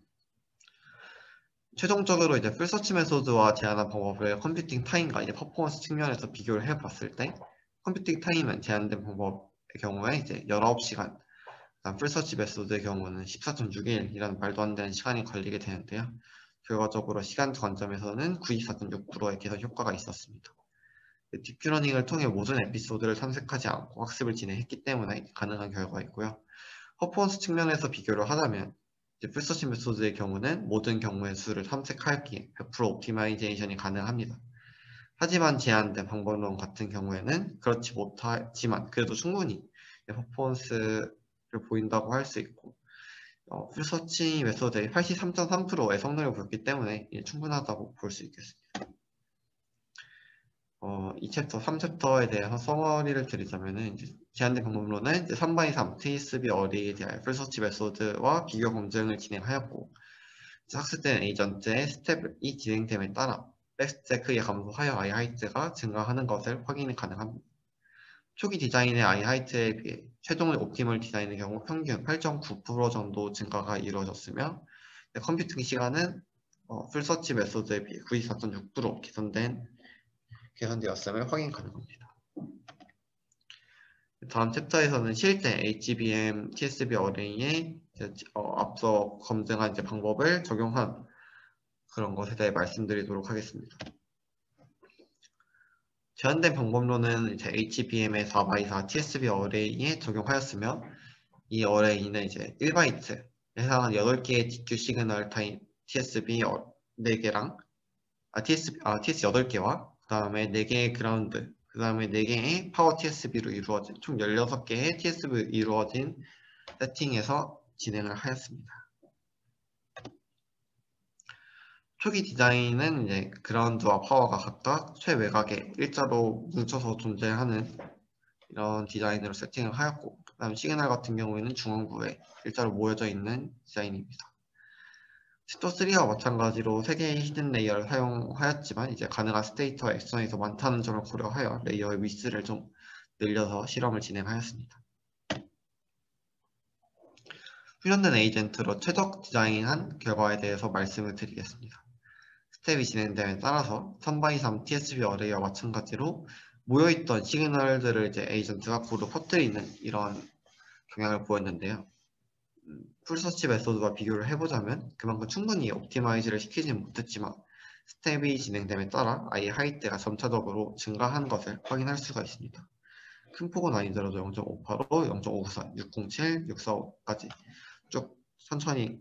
최종적으로 이제 풀서치 메소드와 제안한 방법을 컴퓨팅 타임과 이제 퍼포먼스 측면에서 비교를 해봤을 때, 컴퓨팅 타임은 제한된 방법의 경우에 이제 19시간, 풀서치 메소드의 경우는 14.6일이라는 말도 안 되는 시간이 걸리게 되는데요. 결과적으로 시간 관점에서는 94.6%의 개선 효과가 있었습니다. 딥큐러닝을 통해 모든 에피소드를 탐색하지 않고 학습을 진행했기 때문에 가능한 결과이고요. 퍼포먼스 측면에서 비교를 하자면, 풀서치 메소드의 경우는 모든 경우의 수를 탐색하였기에 100% 옵티마이제이션이 가능합니다. 하지만 제한된 방법론 같은 경우에는 그렇지 못하지만 그래도 충분히 퍼포먼스를 보인다고 할 수 있고, 풀서치 메소드의 83.3%의 성능을 보였기 때문에 충분하다고 볼 수 있겠습니다. 이 챕터 3챕터에 대해서 서머리를 드리자면은, 제한된 방법론은 3x3 TSB 어레이에 대하여 풀서치 메소드와 비교 검증을 진행하였고, 학습된 에이전트의 스텝이 진행됨에 따라 백스체크에 감소하여 I 하이트가 증가하는 것을 확인이 가능합니다. 초기 디자인의 I 하이트에 비해 최종의 옵티멀 디자인의 경우 평균 8.9% 정도 증가가 이루어졌으며, 컴퓨팅 시간은 풀서치 메소드에 비해 94.6% 개선되었음을 확인 가능합니다. 다음 챕터에서는 실제 HBM TSB 어레이에 앞서 검증한 방법을 적용한 그런 것에 대해 말씀드리도록 하겠습니다. 제한된 방법론은 이제 HBM의 4x4 TSB 어레이에 적용하였으며, 이 어레이는 이제 1바이트에 해당하는 8개의 DQ 시그널 타입 TSB 4개랑 TS 8개와 그 다음에 4개의 그라운드, 그 다음에 4개의 파워 TSB로 이루어진 총 16개의 TSB로 이루어진 세팅에서 진행을 하였습니다. 초기 디자인은 이제 그라운드와 파워가 각각 최외곽에 일자로 뭉쳐서 존재하는 이런 디자인으로 세팅을 하였고, 그 다음 시그널 같은 경우에는 중앙부에 일자로 모여져 있는 디자인입니다. 챕터 3와 마찬가지로 3개의 히든 레이어를 사용하였지만, 이제 가능한 스테이트와 액션이 더 많다는 점을 고려하여 레이어의 위스를 좀 늘려서 실험을 진행하였습니다. 훈련된 에이전트로 최적 디자인한 결과에 대해서 말씀을 드리겠습니다. 스텝이 진행됨에 따라서 3x3 TSB 어레이와 마찬가지로 모여있던 시그널들을 이제 에이전트가 고루 퍼뜨리는 이런 경향을 보였는데요. 풀서치 메소드와 비교를 해보자면 그만큼 충분히 옵티마이즈를 시키지는 못했지만, 스텝이 진행됨에 따라 I 하이트가 점차적으로 증가한 것을 확인할 수가 있습니다. 큰 폭은 아니더라도 0.58로 0.594, 607, 645까지 쭉 천천히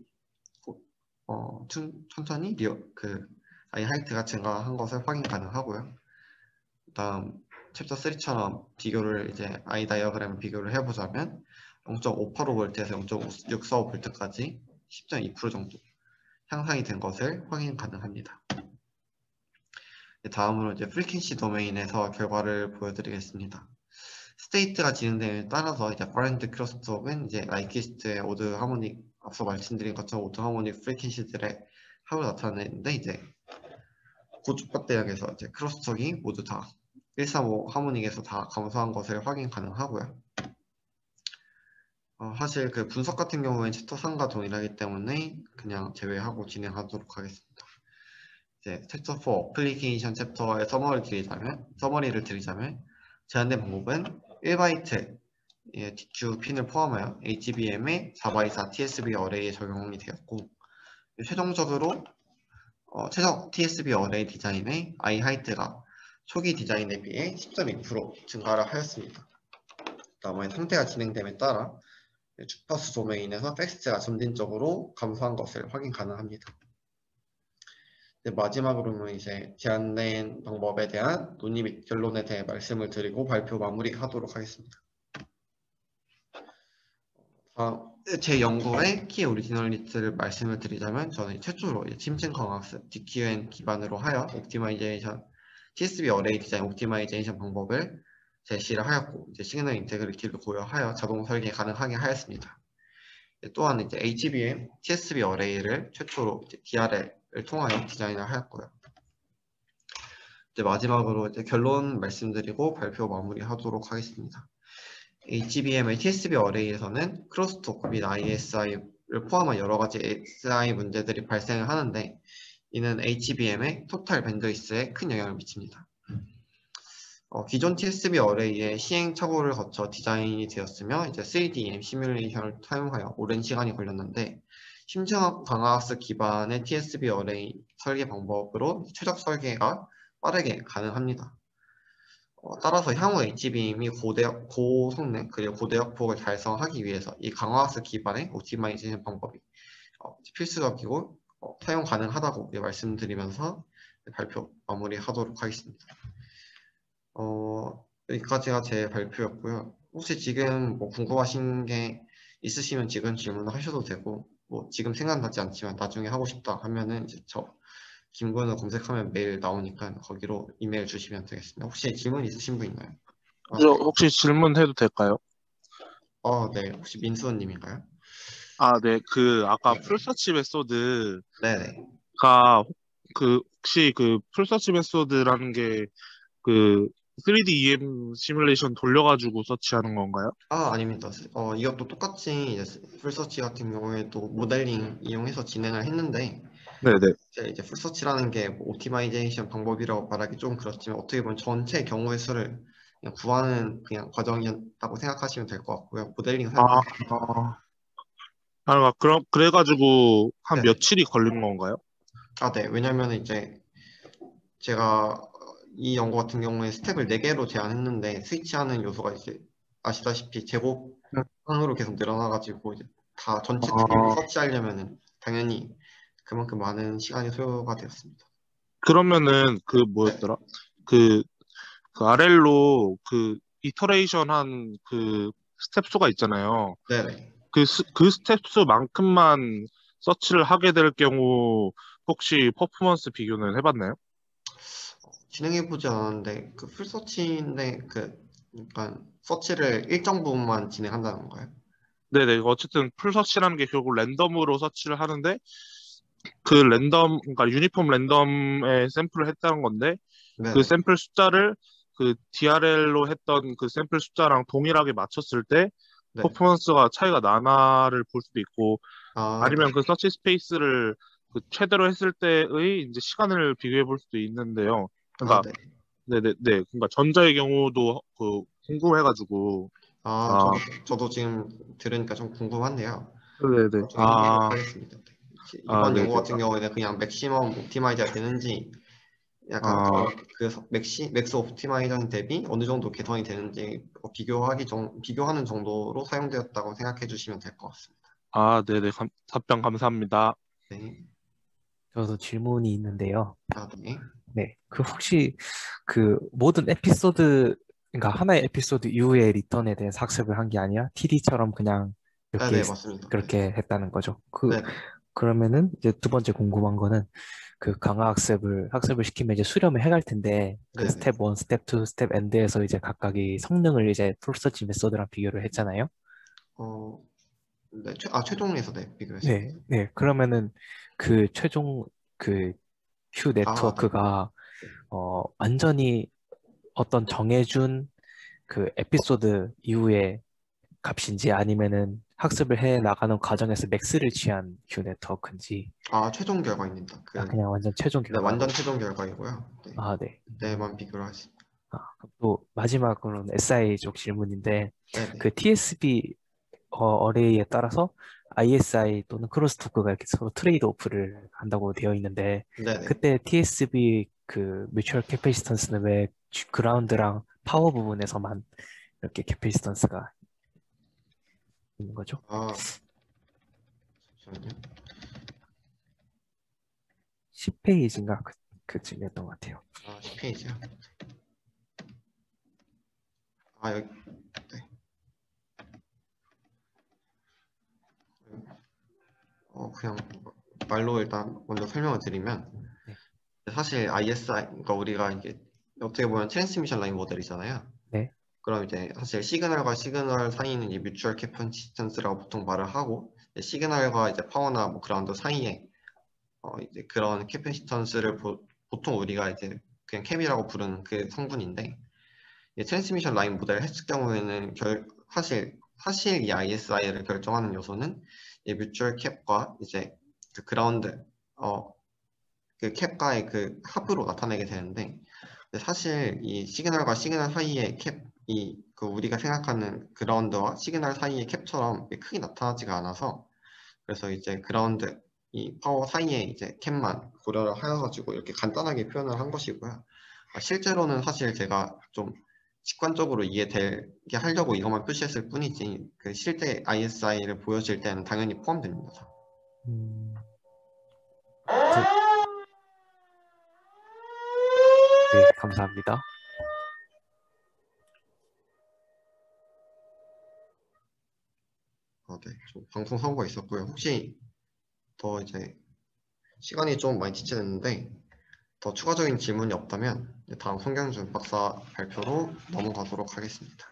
I 하이트가 증가한 것을 확인 가능하고요. 다음 챕터 3처럼 비교를 이제 I 다이어그램을 비교를 해보자면 0.585V에서 0.645V까지 10.2% 정도 향상이 된 것을 확인 가능합니다. 다음으로 이제 프리퀀시 도메인에서 결과를 보여드리겠습니다. 스테이트가 진행됨에 따라서 이제 커런트 크로스톡은 이제 라이키스트의 오드 하모닉, 앞서 말씀드린 것처럼 오드 하모닉 프리퀀시들의 합을 나타내는데, 이제 고주파 대역에서 이제 크로스톡이 모두 다 135 하모닉에서 다 감소한 것을 확인 가능하고요. 사실 그 분석 같은 경우에는 챕터 3과 동일하기 때문에 그냥 제외하고 진행하도록 하겠습니다. 이제 챕터 4 어플리케이션 챕터의 서머리를 드리자면 제한된 방법은 1바이트 DQ 핀을 포함하여 HBM의 4x4 TSV 어레이에 적용이 되었고, 최종적으로 최적 TSV 어레이 디자인의 I 하이트가 초기 디자인에 비해 10.2% 증가를 하였습니다. 다음에 상태가 진행됨에 따라 주파수 도메인에서 팩스트가 점진적으로 감소한 것을 확인 가능합니다. 마지막으로는 이제 제안된 방법에 대한 논의 및 결론에 대해 말씀을 드리고 발표 마무리하도록 하겠습니다. 제 연구의 키 오리지널리티를 말씀을 드리자면, 저는 최초로 침층 광학습 DQN 기반으로 하여 옵티마이제이션 TSV 어레이 디자인 옵티마이제이션 방법을 제시를 하였고, 이제 시그널 인테그리티를 고려하여 자동 설계 가능하게 하였습니다. 또한 이제 HBM TSV 어레이를 최초로 이제 DRL을 통하여 디자인을 하였고요. 이제 마지막으로 이제 결론 말씀드리고 발표 마무리하도록 하겠습니다. HBM의 TSV 어레이에서는 크로스토크 및 ISI를 포함한 여러 가지 SI 문제들이 발생을 하는데, 이는 HBM의 토탈 밴드위스에 큰 영향을 미칩니다. 기존 TSV 어레이의 시행착오를 거쳐 디자인이 되었으며 이제 3DM 시뮬레이션을 사용하여 오랜 시간이 걸렸는데, 심층 광학습 기반의 TSV 어레이 설계 방법으로 최적 설계가 빠르게 가능합니다. 따라서 향후 HBM이 고성능 그리고 고대역폭을 달성하기 위해서 이 강화학습 기반의 옵티마이제이션 방법이 필수적이고 사용 가능하다고 말씀드리면서 발표 마무리하도록 하겠습니다. 여기까지가 제 발표였고요. 혹시 지금 뭐 궁금하신 게 있으시면 지금 질문하셔도 되고, 뭐 지금 생각나지 않지만 나중에 하고 싶다 하면은 이제 저 김건우 검색하면 메일 나오니까 거기로 이메일 주시면 되겠습니다. 혹시 질문 있으신 분 있나요? 저 네. 혹시 질문해도 될까요? 네. 혹시 민수원님인가요? 네. 아까 풀서치 메소드가 네네. 혹시 풀서치 메소드라는 게 그 3D EM 시뮬레이션 돌려가지고 서치하는 건가요? 아닙니다. 이것도 똑같이 이제 풀서치 같은 경우에도 모델링 이용해서 진행을 했는데, 네네. 이제 풀서치라는 게 뭐 옵티마이제이션 방법이라고 말하기 좀 그렇지만 어떻게 보면 전체 경우의 수를 그냥 구하는 그냥 과정이었다고 생각하시면 될 것 같고요. 모델링 아, 사용하기. 그래가지고 한 네네. 며칠이 걸린 건가요? 네. 왜냐면 이제 제가 이 연구 같은 경우에 스텝을 4개로 제안했는데 스위치하는 요소가 이제 아시다시피 네. 제곱항으로 계속 늘어나가지고 이제 다 전체 트리를 아, 서치하려면은 당연히 그만큼 많은 시간이 소요가 되었습니다. 그러면은 뭐였더라? 그, RL로 이터레이션 한 스텝 수가 있잖아요. 네네. 그 스텝 수만큼만 서치를 하게 될 경우 혹시 퍼포먼스 비교는 해봤나요? 진행해보지 않았는데 그 풀서치인데 그러니까 서치를 일정 부분만 진행한다는 거예요. 네네. 어쨌든 풀 서치라는 게 결국 랜덤으로 서치를 하는데 그러니까 유니폼 랜덤에 샘플을 했다는 건데 그 네네. 샘플 숫자를 DRL로 했던 그 샘플 숫자랑 동일하게 맞췄을 때 네. 퍼포먼스가 차이가 나나를 볼 수도 있고 네. 아니면 그 서치 스페이스를 최대로 했을 때의 이제 시간을 비교해 볼 수도 있는데요. 그러니까 네. 네네네. 그러니까 전자의 경우도 궁금해가지고 아 저도 지금 들으니까 좀 궁금한데요. 네네. 나중에 해보도록 하겠습니다. 네. 이번 네네. 연구 같은 경우에는 그냥 맥시멈 옵티마이저가 되는지, 약간 아, 맥스 옵티마이저 대비 어느 정도 개선이 되는지 비교하는 정도로 사용되었다고 생각해 주시면 될 것 같습니다. 네네. 답변 감사합니다. 네. 저도 질문이 있는데요. 네. 네, 혹시 모든 에피소드, 그러니까 하나의 에피소드 이후에 리턴에 대한 학습을 한 게 아니라 TD처럼 그냥 몇 개 네, 맞습니다. 네. 그렇게 했다는 거죠. 네. 그러면은 이제 두 번째 궁금한 거는 그 강화 학습을 시키면 이제 수렴을 해갈 텐데 그 네네. 스텝 1, 스텝 2, 스텝 엔드에서 이제 각각이 성능을 이제 풀서치 메소드랑 비교를 했잖아요. 어, 네, 최종에서 네, 비교했습니다. 네, 네. 그러면은 그 최종 그 큐 아, 네. 네트워크가 완전히 어떤 정해준 그 에피소드 이후의 값인지 아니면은 학습을 해 나가는 과정에서 맥스를 취한 큐 네트워크인지 최종 결과입니다. 그냥 완전 최종 네, 완전 결과로. 최종 결과이고요. 네, 아, 네. 그때만 비교를 하겠습니다. 그럼 또 마지막으로는 SI 쪽 질문인데 네네. 그 TSB 어레이에 따라서 ISI 또는 크로스토크가 이렇게 서로 트레이드 오프를 한다고 되어 있는데 네네. 그때 TSB 그 뮤추얼 캐패시턴스는 왜 그라운드랑 파워 부분에서만 이렇게 캐패시턴스가 있는 거죠? 아, 잠시만요. 10페이지인가 그쯤이었던 것 같아요. 10페이지요. 여기, 네. 그냥 말로 일단 먼저 설명을 드리면, 네. 사실 ISI, 그러니까 우리가 이게 어떻게 보면 트랜스미션 라인 모델이잖아요. 네. 그럼 이제 사실 시그널과 시그널 사이는 이제 뮤추얼 캐퍼시턴스라고 보통 말을 하고, 시그널과 이제 파워나 뭐 그라운드 사이에 이제 그런 캐패시턴스를 보통 우리가 이제 그냥 캡이라고 부르는 그 성분인데, 이 트랜스미션 라인 모델을 했을 경우에는 사실 이 ISI를 결정하는 요소는 이 뮤추얼 캡과 이제 그 그라운드 그 캡과의 그 합으로 나타내게 되는데, 근데 사실 이 시그널과 시그널 사이의 캡이 그 우리가 생각하는 그라운드와 시그널 사이의 캡처럼 크게 나타나지가 않아서, 그래서 이제 그라운드 이 파워 사이에 이제 캡만 고려를 하여가지고 이렇게 간단하게 표현을 한 것이고요. 실제로는 사실 제가 좀 직관적으로 이해되게 하려고 이것만 표시했을 뿐이지 그 실제 ISI를 보여줄 때는 당연히 포함됩니다. 음, 그, 네, 감사합니다. 네, 좀 방송 사고가 있었고요. 혹시 더 이제 시간이 좀 많이 지체됐는데 더 추가적인 질문이 없다면 이제 다음 송경준 박사 발표로 넘어가도록 하겠습니다.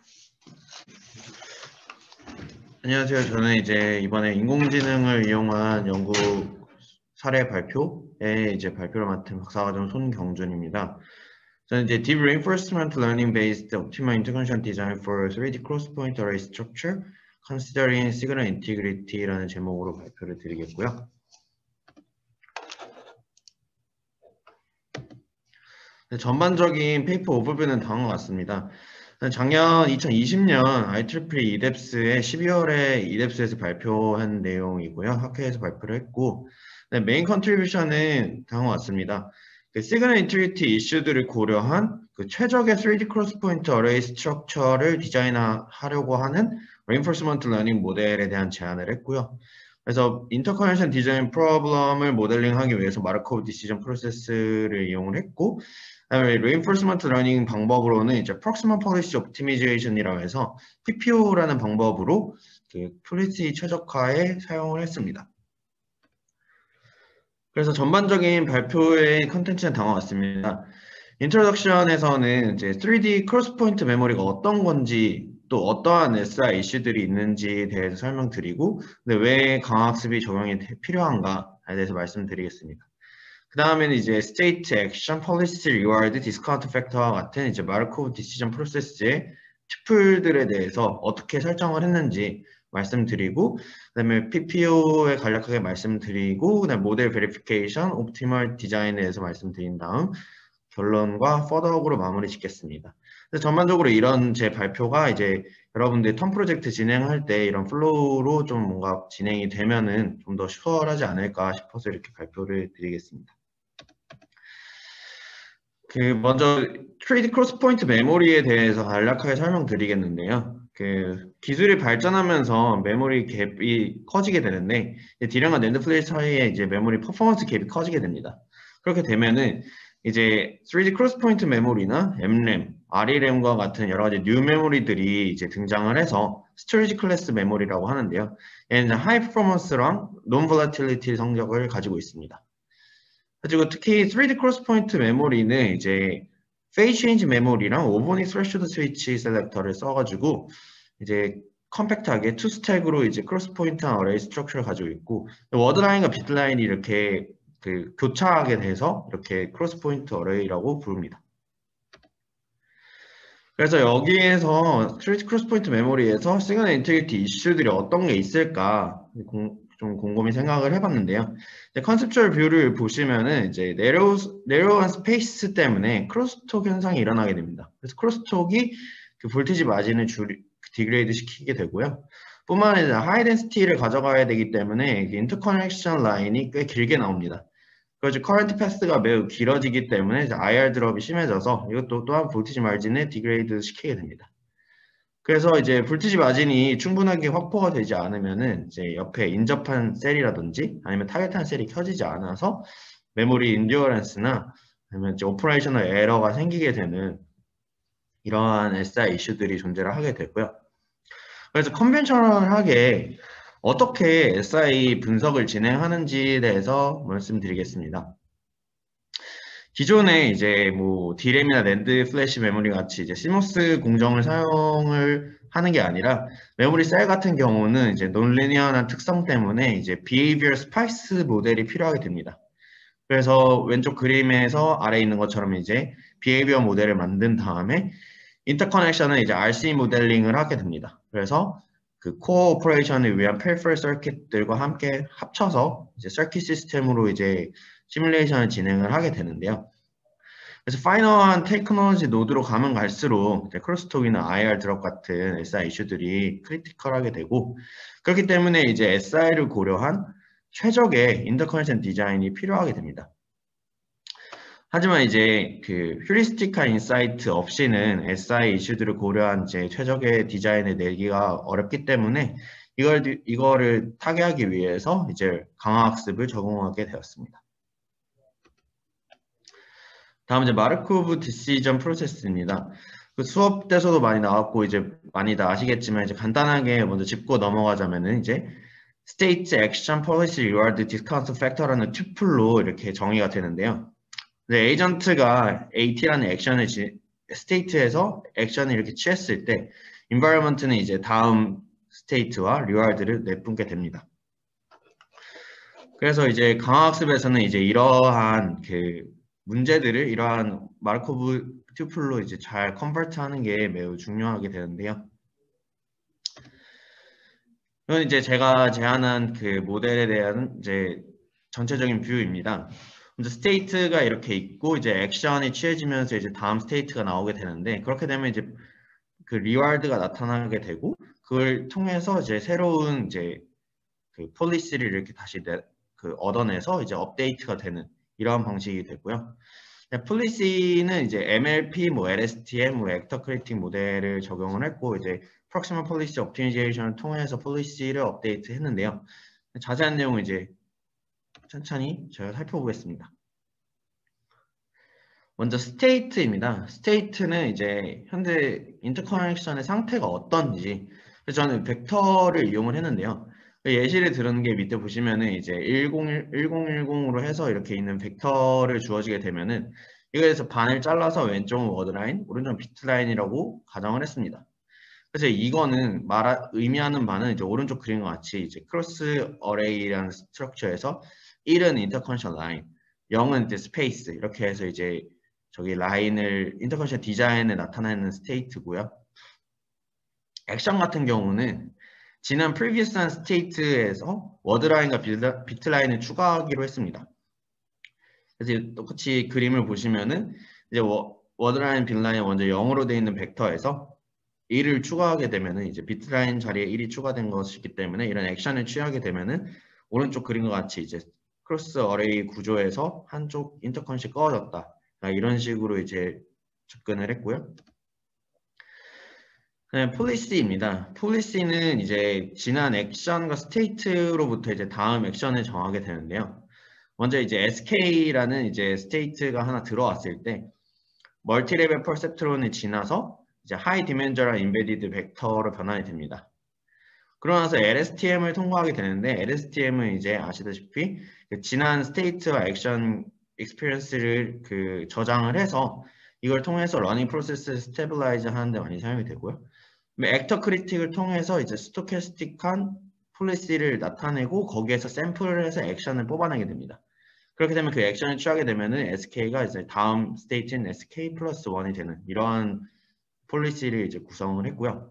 안녕하세요. 저는 이제 이번에 인공지능을 이용한 연구 사례 발표에 이제 발표를 맡은 박사과정 손경준입니다. 저는 이제 Deep Reinforcement Learning Based Optimal Interconnection Design for 3D Cross-Point Array Structure Considering Signal Integrity라는 제목으로 발표를 드리겠고요. 전반적인 페이퍼 오버뷰는 다음과 같습니다. 작년 2020년 IEEE EDEPS의 12월에 EDEPS에서 발표한 내용이고요. 학회에서 발표를 했고, 메인 컨트리뷰션은 다음과 같습니다. 그 시그널 인티그리티 이슈들을 고려한 그 최적의 3D 크로스 포인트 어레이 스트럭처를 디자인하려고 하는 레인포스먼트 러닝 모델에 대한 제안을 했고요. 그래서 인터커넥션 디자인 프로블럼을 모델링하기 위해서 마르코브 디시전 프로세스를 이용을 했고, 그다음에 reinforcement learning 방법으로는 이제 proximal policy optimization이라고 해서 PPO라는 방법으로 그 policy 최적화에 사용을 했습니다. 그래서 전반적인 발표의 컨텐츠는 다음과 같습니다. 인트로덕션에서는 이제 3D 크로스포인트 메모리가 어떤 건지 또 어떠한 SI 이슈들이 있는지에 대해서 설명드리고 근데 왜 강학습이 적용이 필요한가에 대해서 말씀드리겠습니다. 그 다음에는 이제 state, action, policy, reward, discount factor와 같은 이제 마르코브 디시전 프로세스의 튜플들에 대해서 어떻게 설정을 했는지 말씀드리고, 그다음에 PPO에 간략하게 말씀드리고, 그다음 모델 베리피케이션, 옵티멀 디자인에 대해서 말씀드린 다음 결론과 퍼더work으로 마무리 짓겠습니다. 그래서 전반적으로 이런 제 발표가 이제 여러분들 턴 프로젝트 진행할 때 이런 플로우로 좀 뭔가 진행이 되면은 좀 더 수월하지 않을까 싶어서 이렇게 발표를 드리겠습니다. 먼저 트레이드 크로스 포인트 메모리에 대해서 간략하게 설명드리겠는데요. 기술이 발전하면서 메모리 갭이 커지게 되는데 D램과 낸드 플레이 사이에 이제 메모리 퍼포먼스 갭이 커지게 됩니다. 그렇게 되면은 이제 3D 크로스 포인트 메모리나 MRAM, ReRAM과 같은 여러 가지 뉴 메모리들이 이제 등장을 해서 스토리지 클래스 메모리라고 하는데요. 얘는 하이 퍼포먼스랑 논 볼라틸리티 성적을 가지고 있습니다. 그리고 특히 3D 크로스 포인트 메모리는 이제 페이스 체인지 메모리랑 오버닉 스레쇼드 스위치 셀렉터를 써가지고 이제 컴팩트하게 투 스택으로 이제 크로스 포인트한 어레이 스트럭처를 가지고 있고 워드 라인과 비트 라인이 이렇게 그 교차하게 돼서 이렇게 크로스 포인트 어레이라고 부릅니다. 그래서 여기에서 3D 크로스 포인트 메모리에서 시그널 인테그리티 이슈들이 어떤 게 있을까 좀 곰곰이 생각을 해봤는데요. 컨셉추얼 뷰를 보시면은 이제 내로우한 스페이스 때문에 크로스톡 현상이 일어나게 됩니다. 그래서 크로스톡이 그 볼티지 마진을 디그레이드 시키게 되고요. 뿐만 아니라 하이 덴시티를 가져가야 되기 때문에 인터커넥션 라인이 꽤 길게 나옵니다. 그래서 커런트 패스가 매우 길어지기 때문에 IR 드롭이 심해져서 이것도 또한 볼티지 마진을 디그레이드 시키게 됩니다. 그래서 이제 볼티지 마진이 충분하게 확보가 되지 않으면은 이제 옆에 인접한 셀이라든지 아니면 타겟한 셀이 켜지지 않아서 메모리 인듀어런스나 아니면 이제 오퍼레이셔널 에러가 생기게 되는 이러한 SI 이슈들이 존재를 하게 되고요. 그래서 컨벤셔널하게 어떻게 SI 분석을 진행하는지에 대해서 말씀드리겠습니다. 기존에 이제 뭐 D램이나 NAND 플래시 메모리 같이 이제 CMOS 공정을 사용을 하는 게 아니라 메모리 셀 같은 경우는 이제 논리니어한 특성 때문에 이제 behavior spice 모델이 필요하게 됩니다. 그래서 왼쪽 그림에서 아래에 있는 것처럼 이제 behavior 모델을 만든 다음에 인터커넥션은 이제 RC 모델링을 하게 됩니다. 그래서 그 코어 오퍼레이션을 위한 peripheral 서킷들과 함께 합쳐서 이제 서킷 시스템으로 이제 시뮬레이션을 진행을 하게 되는데요. 그래서 파이널한 테크놀로지 노드로 가면 갈수록 크로스톡이나 IR 드롭 같은 SI 이슈들이 크리티컬하게 되고 그렇기 때문에 이제 SI를 고려한 최적의 인터커넥션 디자인이 필요하게 됩니다. 하지만 이제 그 휴리스틱한 인사이트 없이는 SI 이슈들을 고려한 이제 최적의 디자인을 내기가 어렵기 때문에 이거를 타개하기 위해서 이제 강화학습을 적용하게 되었습니다. 다음 이제 마르코브 디시전 프로세스입니다. 그 수업 때서도 많이 나왔고 이제 많이 다 아시겠지만 이제 간단하게 먼저 짚고 넘어가자면은 이제 State, Action, Policy, Reward, Discount Factor라는 튜플로 이렇게 정의가 되는데요. 에이전트가 AT라는 액션을 스테이트에서 액션을 이렇게 취했을 때 environment는 이제 다음 스테이트와 리와드를 내뿜게 됩니다. 그래서 이제 강화학습에서는 이제 이러한 그 문제들을 이러한 마르코브 튜플로 이제 잘 컨버트하는 게 매우 중요하게 되는데요. 이건 이제 제가 제안한 그 모델에 대한 이제 전체적인 뷰입니다. 먼저 스테이트가 이렇게 있고 이제 액션이 취해지면서 이제 다음 스테이트가 나오게 되는데 그렇게 되면 이제 그 리와드가 나타나게 되고 그걸 통해서 이제 새로운 이제 그 폴리시를 이렇게 다시 얻어내서 이제 업데이트가 되는 이러한 방식이 되고요. 폴리시는 이제 MLP, 뭐 LSTM, 뭐 액터 크리틱 모델을 적용을 했고 이제 프록시멀 폴리시 옵티미제이션을 통해서 폴리시를 업데이트 했는데요. 자세한 내용은 이제 천천히 제가 살펴보겠습니다. 먼저 스테이트입니다. 스테이트는 이제 현재 인터커넥션의 상태가 어떤지 그래서 저는 벡터를 이용을 했는데요. 예시를 들은 게 밑에 보시면은 이제 1010으로 해서 이렇게 있는 벡터를 주어지게 되면은 이거에서 반을 잘라서 왼쪽은 워드라인, 오른쪽은 비트라인이라고 가정을 했습니다. 그래서 이거는 의미하는 바는 이제 오른쪽 그림과 같이 이제 크로스 어레이라는 스트럭처에서 1은 인터커넥션 라인, 0은 이제 스페이스 이렇게 해서 이제 저기 라인을 인터커넥션 디자인에 나타내는 스테이트고요. 액션 같은 경우는 지난 previous한 스테이트에서 워드라인과 비트라인을 추가하기로 했습니다. 그래서 똑같이 그림을 보시면은 이제 워드라인, 빅라인 먼저 0으로 되어 있는 벡터에서 1을 추가하게 되면은 이제 비트라인 자리에 1이 추가된 것이기 때문에 이런 액션을 취하게 되면은 오른쪽 그림과 같이 이제 크로스 어레이 구조에서 한쪽 인터컨이 꺼졌다. 이런 식으로 이제 접근을 했고요. 폴리시입니다. 폴리시는 이제 지난 액션과 스테이트로부터 이제 다음 액션을 정하게 되는데요. 먼저 이제 SK라는 이제 스테이트가 하나 들어왔을 때 멀티레벨 퍼셉트론을 지나서 이제 하이 디멘저럴 인베디드 벡터로 변환이 됩니다. 그러고 나서 LSTM을 통과하게 되는데 LSTM은 이제 아시다시피 그 지난 스테이트와 액션 익스피리언스를 그 저장을 해서 이걸 통해서 러닝 프로세스 스테빌라이즈 하는데 많이 사용이 되고요. 액터 크리틱을 통해서 이제 스토캐스틱한 폴리시를 나타내고 거기에서 샘플을 해서 액션을 뽑아내게 됩니다. 그렇게 되면 그 액션을 취하게 되면은 SK가 이제 다음 스테이트인 SK 플러스 1이 되는 이러한 폴리시를 이제 구성을 했고요.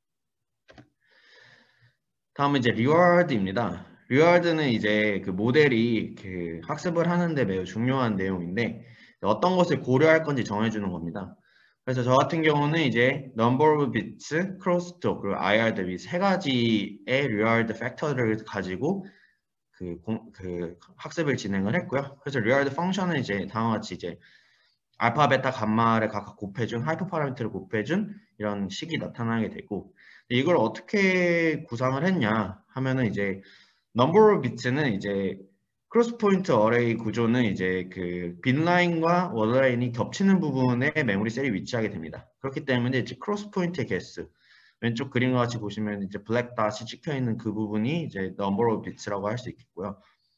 다음은 이제 리워드입니다. 리워드는 이제 그 모델이 그 학습을 하는데 매우 중요한 내용인데 어떤 것을 고려할 건지 정해주는 겁니다. 그래서 저 같은 경우는 이제 number of bits, crosstalk, 그리고 IRD 이 세 가지의 리워드 팩터를 가지고 그 학습을 진행을 했고요. 그래서 리워드 펑션은 이제 다음과 같이 이제 알파, 베타, 감마를 각각 곱해준 하이퍼 파라미터를 곱해준 이런 식이 나타나게 되고 이걸 어떻게 구상을 했냐 하면은 이제 number of bits는 이제 크로스 포인트 어레이 구조는 이제 그 빈라인과 워드라인이 겹치는 부분에 메모리 셀이 위치하게 됩니다. 그렇기 때문에 이제 크로스 포인트의 개수 왼쪽 그림과 같이 보시면 이제 블랙 닷이 찍혀 있는 그 부분이 이제 number of bits라고 할 수 있겠고요.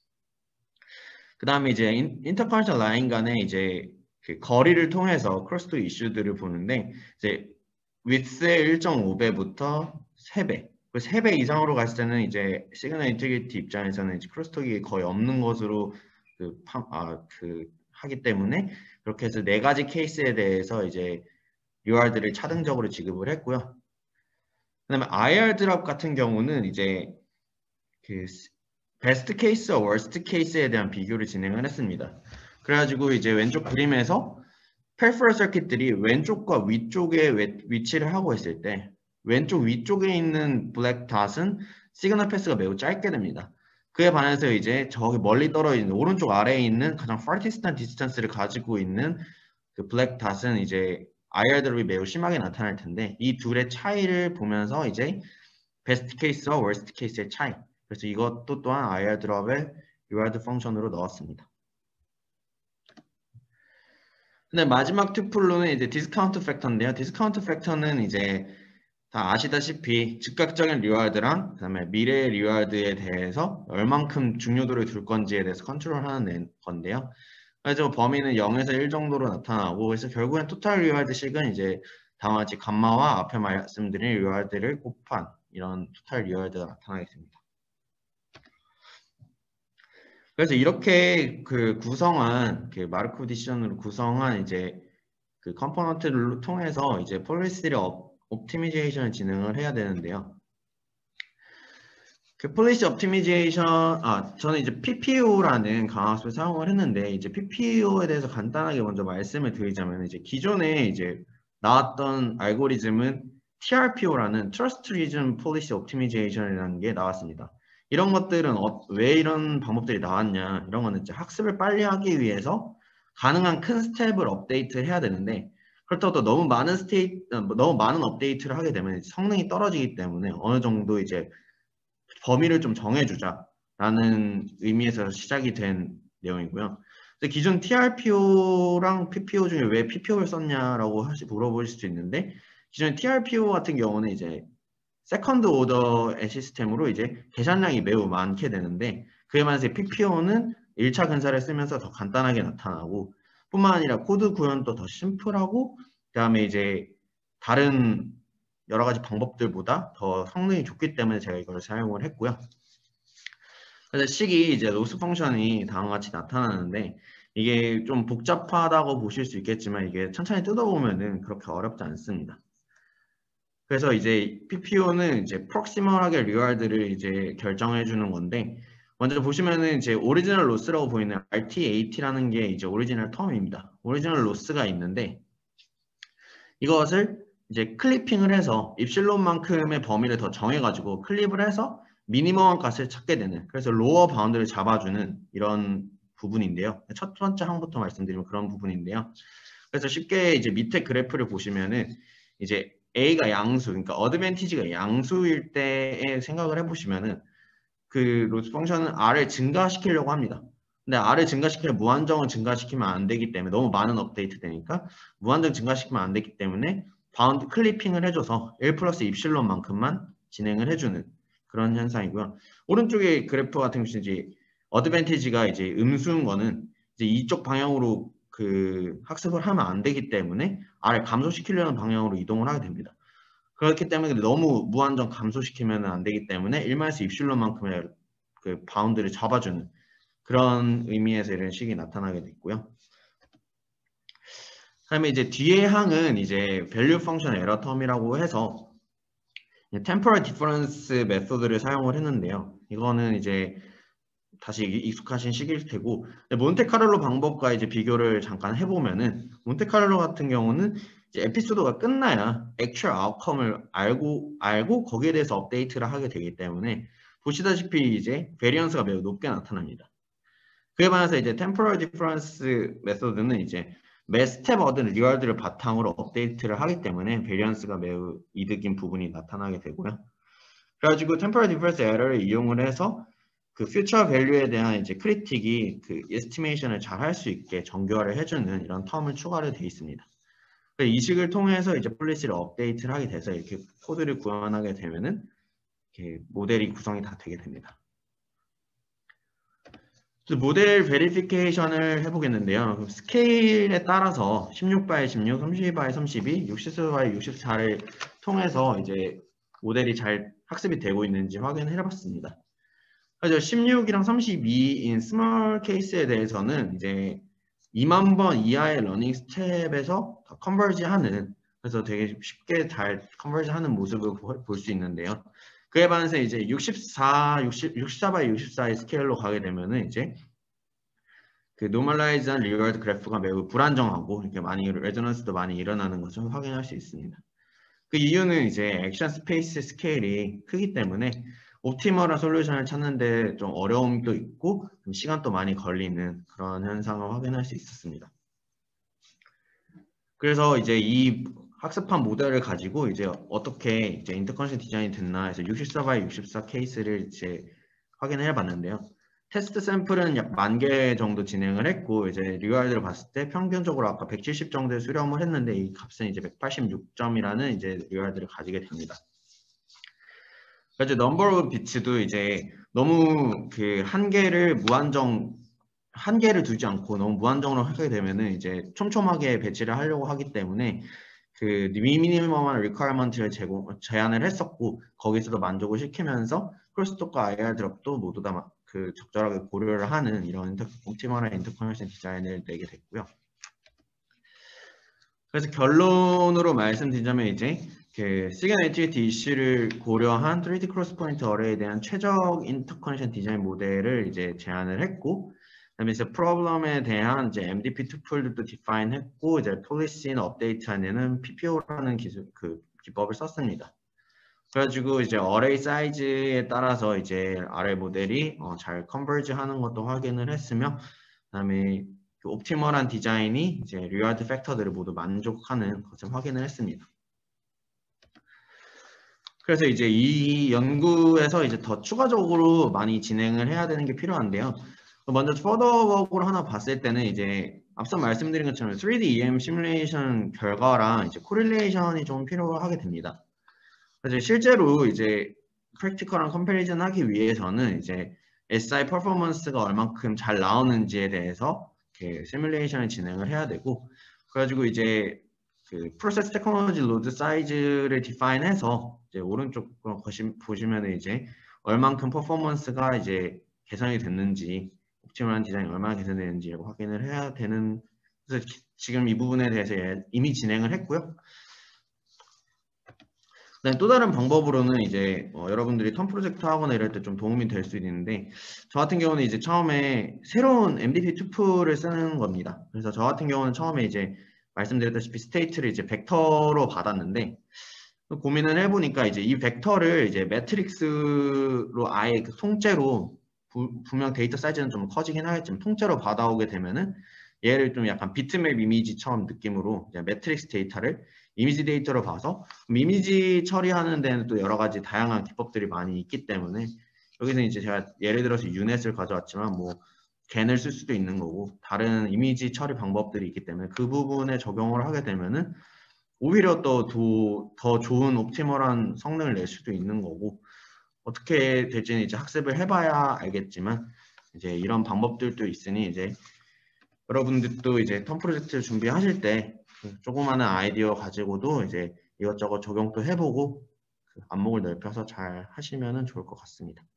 그 다음에 이제 인터커넥션 라인 간의 이제 그 거리를 통해서 크로스톡 이슈들을 보는데 이제 width의 1.5배부터 3배, 그 3배 이상으로 갔을 때는 이제 시그널 인테그리티 입장에서는 이제 크로스톡이 거의 없는 것으로 하기 때문에 그렇게 해서 4가지 케이스에 대해서 이제 리워드를 차등적으로 지급을 했고요. 그다음에 IR 드랍 같은 경우는 이제 그 베스트 케이스와 월스트 케이스에 대한 비교를 진행을 했습니다. 그래가지고 이제 왼쪽 그림에서 페리퍼럴 서킷들이 왼쪽과 위쪽에 위치를 하고 있을 때 왼쪽 위쪽에 있는 블랙 닷은 시그널 패스가 매우 짧게 됩니다. 그에 반해서 이제 저기 멀리 떨어진 오른쪽 아래에 있는 가장 farthest distance를 가지고 있는 그 블랙 닷은 이제 IR 드롭이 매우 심하게 나타날 텐데 이 둘의 차이를 보면서 이제 베스트 케이스와 월스트 케이스의 차이, 그래서 이것도 또한 IR 드롭의 리워드 펑션으로 넣었습니다. 근데 마지막 튜플로는 이제 디스카운트 팩터인데요. 디스카운트 팩터는 이제 다 아시다시피 즉각적인 리워드랑 그다음에 미래의 리워드에 대해서 얼만큼 중요도를 둘 건지에 대해서 컨트롤하는 건데요. 그래서 범위는 0에서 1 정도로 나타나고 그래서 결국엔 토탈 리워드식은 이제 다음과 같이 감마와 앞에 말씀드린 리워드를 곱한 이런 토탈 리워드가 나타나게 됩니다. 그래서 이렇게 그 구성한 그 마르코브 디시전으로 구성한 이제 그 컴포넌트를 통해서 이제 폴리시를 옵티미제이션을 진행을 해야 되는데요. 그 폴리시 옵티미제이션, 저는 이제 PPO라는 강학습을 사용을 했는데 이제 PPO에 대해서 간단하게 먼저 말씀을 드리자면 이제 기존에 이제 나왔던 알고리즘은 TRPO라는 Trust Region Policy Optimization이라는 게 나왔습니다. 이런 것들은 왜 이런 방법들이 나왔냐, 이런 거는 이제 학습을 빨리 하기 위해서 가능한 큰 스텝을 업데이트해야 되는데 그렇다고 또 너무 많은 업데이트를 하게 되면 성능이 떨어지기 때문에 어느 정도 이제 범위를 좀 정해주자라는 의미에서 시작이 된 내용이고요. 기존 TRPO랑 PPO 중에 왜 PPO를 썼냐라고 물어보실 수 있는데 기존 TRPO 같은 경우는 이제 세컨드 오더의 시스템으로 이제 계산량이 매우 많게 되는데 그에 반해서 PPO는 1차 근사를 쓰면서 더 간단하게 나타나고 뿐만 아니라 코드 구현도 더 심플하고 그 다음에 이제 다른 여러 가지 방법들보다 더 성능이 좋기 때문에 제가 이걸 사용을 했고요. 그래서 식이 이제 로스 펑션이 다음과 같이 나타나는데 이게 좀 복잡하다고 보실 수 있겠지만 이게 천천히 뜯어보면은 그렇게 어렵지 않습니다. 그래서 이제 PPO는 이제 프록시멀하게 리워드를 이제 결정해 주는 건데 먼저 보시면은 이제 오리지널 로스라고 보이는 RTAT라는 게 이제 오리지널 텀입니다. 오리지널 로스가 있는데 이것을 이제 클리핑을 해서 입실론만큼의 범위를 더 정해가지고 클립을 해서 미니멈 값을 찾게 되는, 그래서 로어 바운드를 잡아주는 이런 부분인데요. 첫 번째 항부터 말씀드리면 그런 부분인데요. 그래서 쉽게 이제 밑에 그래프를 보시면은 이제 A가 양수, 그러니까 어드밴티지가 양수일 때에 생각을 해보시면은 그 로스 펑션은 R을 증가시키려고 합니다. 근데 R을 증가시키면 무한정을 증가시키면 안 되기 때문에 너무 많은 업데이트 되니까 무한정 증가시키면 안 되기 때문에 바운드 클리핑을 해줘서 1 플러스 입실론만큼만 진행을 해주는 그런 현상이고요. 오른쪽에 그래프 같은 것이 이제 어드밴티지가 이제 음수인 거는 이제 이쪽 방향으로 그 학습을 하면 안 되기 때문에 R을 감소시키려는 방향으로 이동을 하게 됩니다. 그렇기 때문에 너무 무한정 감소시키면 안 되기 때문에 1마이너스 입실론만큼의 그 바운드를 잡아주는 그런 의미에서 이런 식이 나타나게 됐고요. 그다음에 이제 뒤에 항은 이제 value function error term이라고 해서 temporal difference 메소드를 사용을 했는데요. 이거는 이제 다시 익숙하신 식일 테고 몬테카를로 방법과 이제 비교를 잠깐 해보면은 몬테카를로 같은 경우는 이제 에피소드가 끝나야 actual outcome을 알고 거기에 대해서 업데이트를 하게 되기 때문에 보시다시피 이제 베리언스가 매우 높게 나타납니다. 그에 반해서 이제 temporal difference 메소드는 이제 매 스텝 얻은 리워드를 바탕으로 업데이트를 하기 때문에 베리언스가 매우 이득인 부분이 나타나게 되고요. 그래가지고 temporal difference error를 이용을 해서 그 future value에 대한 이제 크리틱이 그 에스티메이션을 잘 할 수 있게 정교화를 해주는 이런 텀을 추가를 돼 있습니다. 이 식을 통해서 이제 폴리시를 업데이트를 하게 돼서 이렇게 코드를 구현하게 되면은 이렇게 모델이 구성이 다 되게 됩니다. 모델 베리피케이션을 해보겠는데요. 스케일에 따라서 16by 16, 32by 32, 64by 64를 통해서 이제 모델이 잘 학습이 되고 있는지 확인을 해봤습니다. 그래서 16이랑 32인 스몰 케이스에 대해서는 이제 2만 번 이하의 러닝 스텝에서 컨버지하는, 그래서 되게 쉽게 잘 컨버지하는 모습을 볼 수 있는데요. 그에 반해서 이제 64by 64의 스케일로 가게 되면은 이제 그 노멀라이즈한 리워드 그래프가 매우 불안정하고 이렇게 많이 레저넌스도 많이 일어나는 것을 확인할 수 있습니다. 그 이유는 이제 액션 스페이스 스케일이 크기 때문에 옵티멀한 솔루션을 찾는데 좀 어려움도 있고 좀 시간도 많이 걸리는 그런 현상을 확인할 수 있었습니다. 그래서 이제 이 학습한 모델을 가지고 이제 어떻게 이제 인터컨넥션 디자인이 됐나 해서 64by 64 케이스를 이제 확인을 해봤는데요. 테스트 샘플은 약 10,000개 정도 진행을 했고 이제 리와이드를 봤을 때 평균적으로 아까 170 정도의 수렴을 했는데 이 값은 이제 186점이라는 이제 리와이드를 가지게 됩니다. 그래서 넘버 오브 비트도 이제 너무 그 한계를 두지 않고 너무 무한정으로 하게 되면은 이제 촘촘하게 배치를 하려고 하기 때문에 그 미니멈한 리퀘어먼트를 제안을 했었고 거기서도 만족을 시키면서 크로스톡과 IR 드롭도 모두 다 그 적절하게 고려를 하는 이런 옵티멀한 인터커넥션 디자인을 내게 됐고요. 그래서 결론으로 말씀드리자면 이제 그 시간 액티비티 이슈를 고려한 3D 크로스 포인트 어레이에 대한 최적 인터커넥션 디자인 모델을 이제 제안을 했고, 그다음에 이제 프로블럼에 대한 이제 MDP 투플도 디파인했고, 이제 폴리시는 업데이트하는 PPO라는 기법을 썼습니다. 그래가지고 이제 어레이 사이즈에 따라서 이제 RL 모델이 잘 컨버지하는 것도 확인을 했으며, 그다음에 그 옵티멀한 디자인이 이제 리워드 팩터들을 모두 만족하는 것을 확인을 했습니다. 그래서 이제 이 연구에서 이제 더 추가적으로 많이 진행을 해야 되는 게 필요한데요. 먼저 퍼더웍으로 하나 봤을 때는 이제 앞서 말씀드린 것처럼 3D EM 시뮬레이션 결과랑 이제 코릴레이션이 좀 필요하게 됩니다. 그래서 실제로 이제 프랙티컬한 컴패리즌 하기 위해서는 이제 SI 퍼포먼스가 얼만큼 잘 나오는지에 대해서 이렇게 시뮬레이션을 진행을 해야 되고, 그래가지고 이제 그 프로세스 테크놀로지 로드 사이즈를 디파인해서 이제 오른쪽 보시면은 이제 얼만큼 퍼포먼스가 이제 개선이 됐는지, 옵티멀한 디자인이 얼마나 개선되는지 확인을 해야 되는, 그래서 지금 이 부분에 대해서 이미 진행을 했고요. 또 다른 방법으로는 이제 여러분들이 텀 프로젝트 하거나 이럴 때 좀 도움이 될 수 있는데, 저 같은 경우는 이제 처음에 새로운 MDP 투플을 쓰는 겁니다. 그래서 저 같은 경우는 처음에 이제 말씀드렸다시피 스테이트를 이제 벡터로 받았는데, 고민을 해보니까 이제 이 벡터를 이제 매트릭스로 아예 그 통째로 분명 데이터 사이즈는 좀 커지긴 하겠지만 통째로 받아오게 되면은 얘를 좀 약간 비트맵 이미지처럼 느낌으로 이제 매트릭스 데이터를 이미지 데이터로 봐서 이미지 처리하는 데는 또 여러 가지 다양한 기법들이 많이 있기 때문에 여기서 이제 제가 예를 들어서 유넷을 가져왔지만 뭐 겐을 쓸 수도 있는 거고 다른 이미지 처리 방법들이 있기 때문에 그 부분에 적용을 하게 되면은 오히려 더 좋은 옵티멀한 성능을 낼 수도 있는 거고 어떻게 될지는 이제 학습을 해봐야 알겠지만 이제 이런 방법들도 있으니 이제 여러분들도 이제 턴 프로젝트를 준비하실 때 조그마한 아이디어 가지고도 이제 이것저것 적용도 해보고 그 안목을 넓혀서 잘 하시면 좋을 것 같습니다.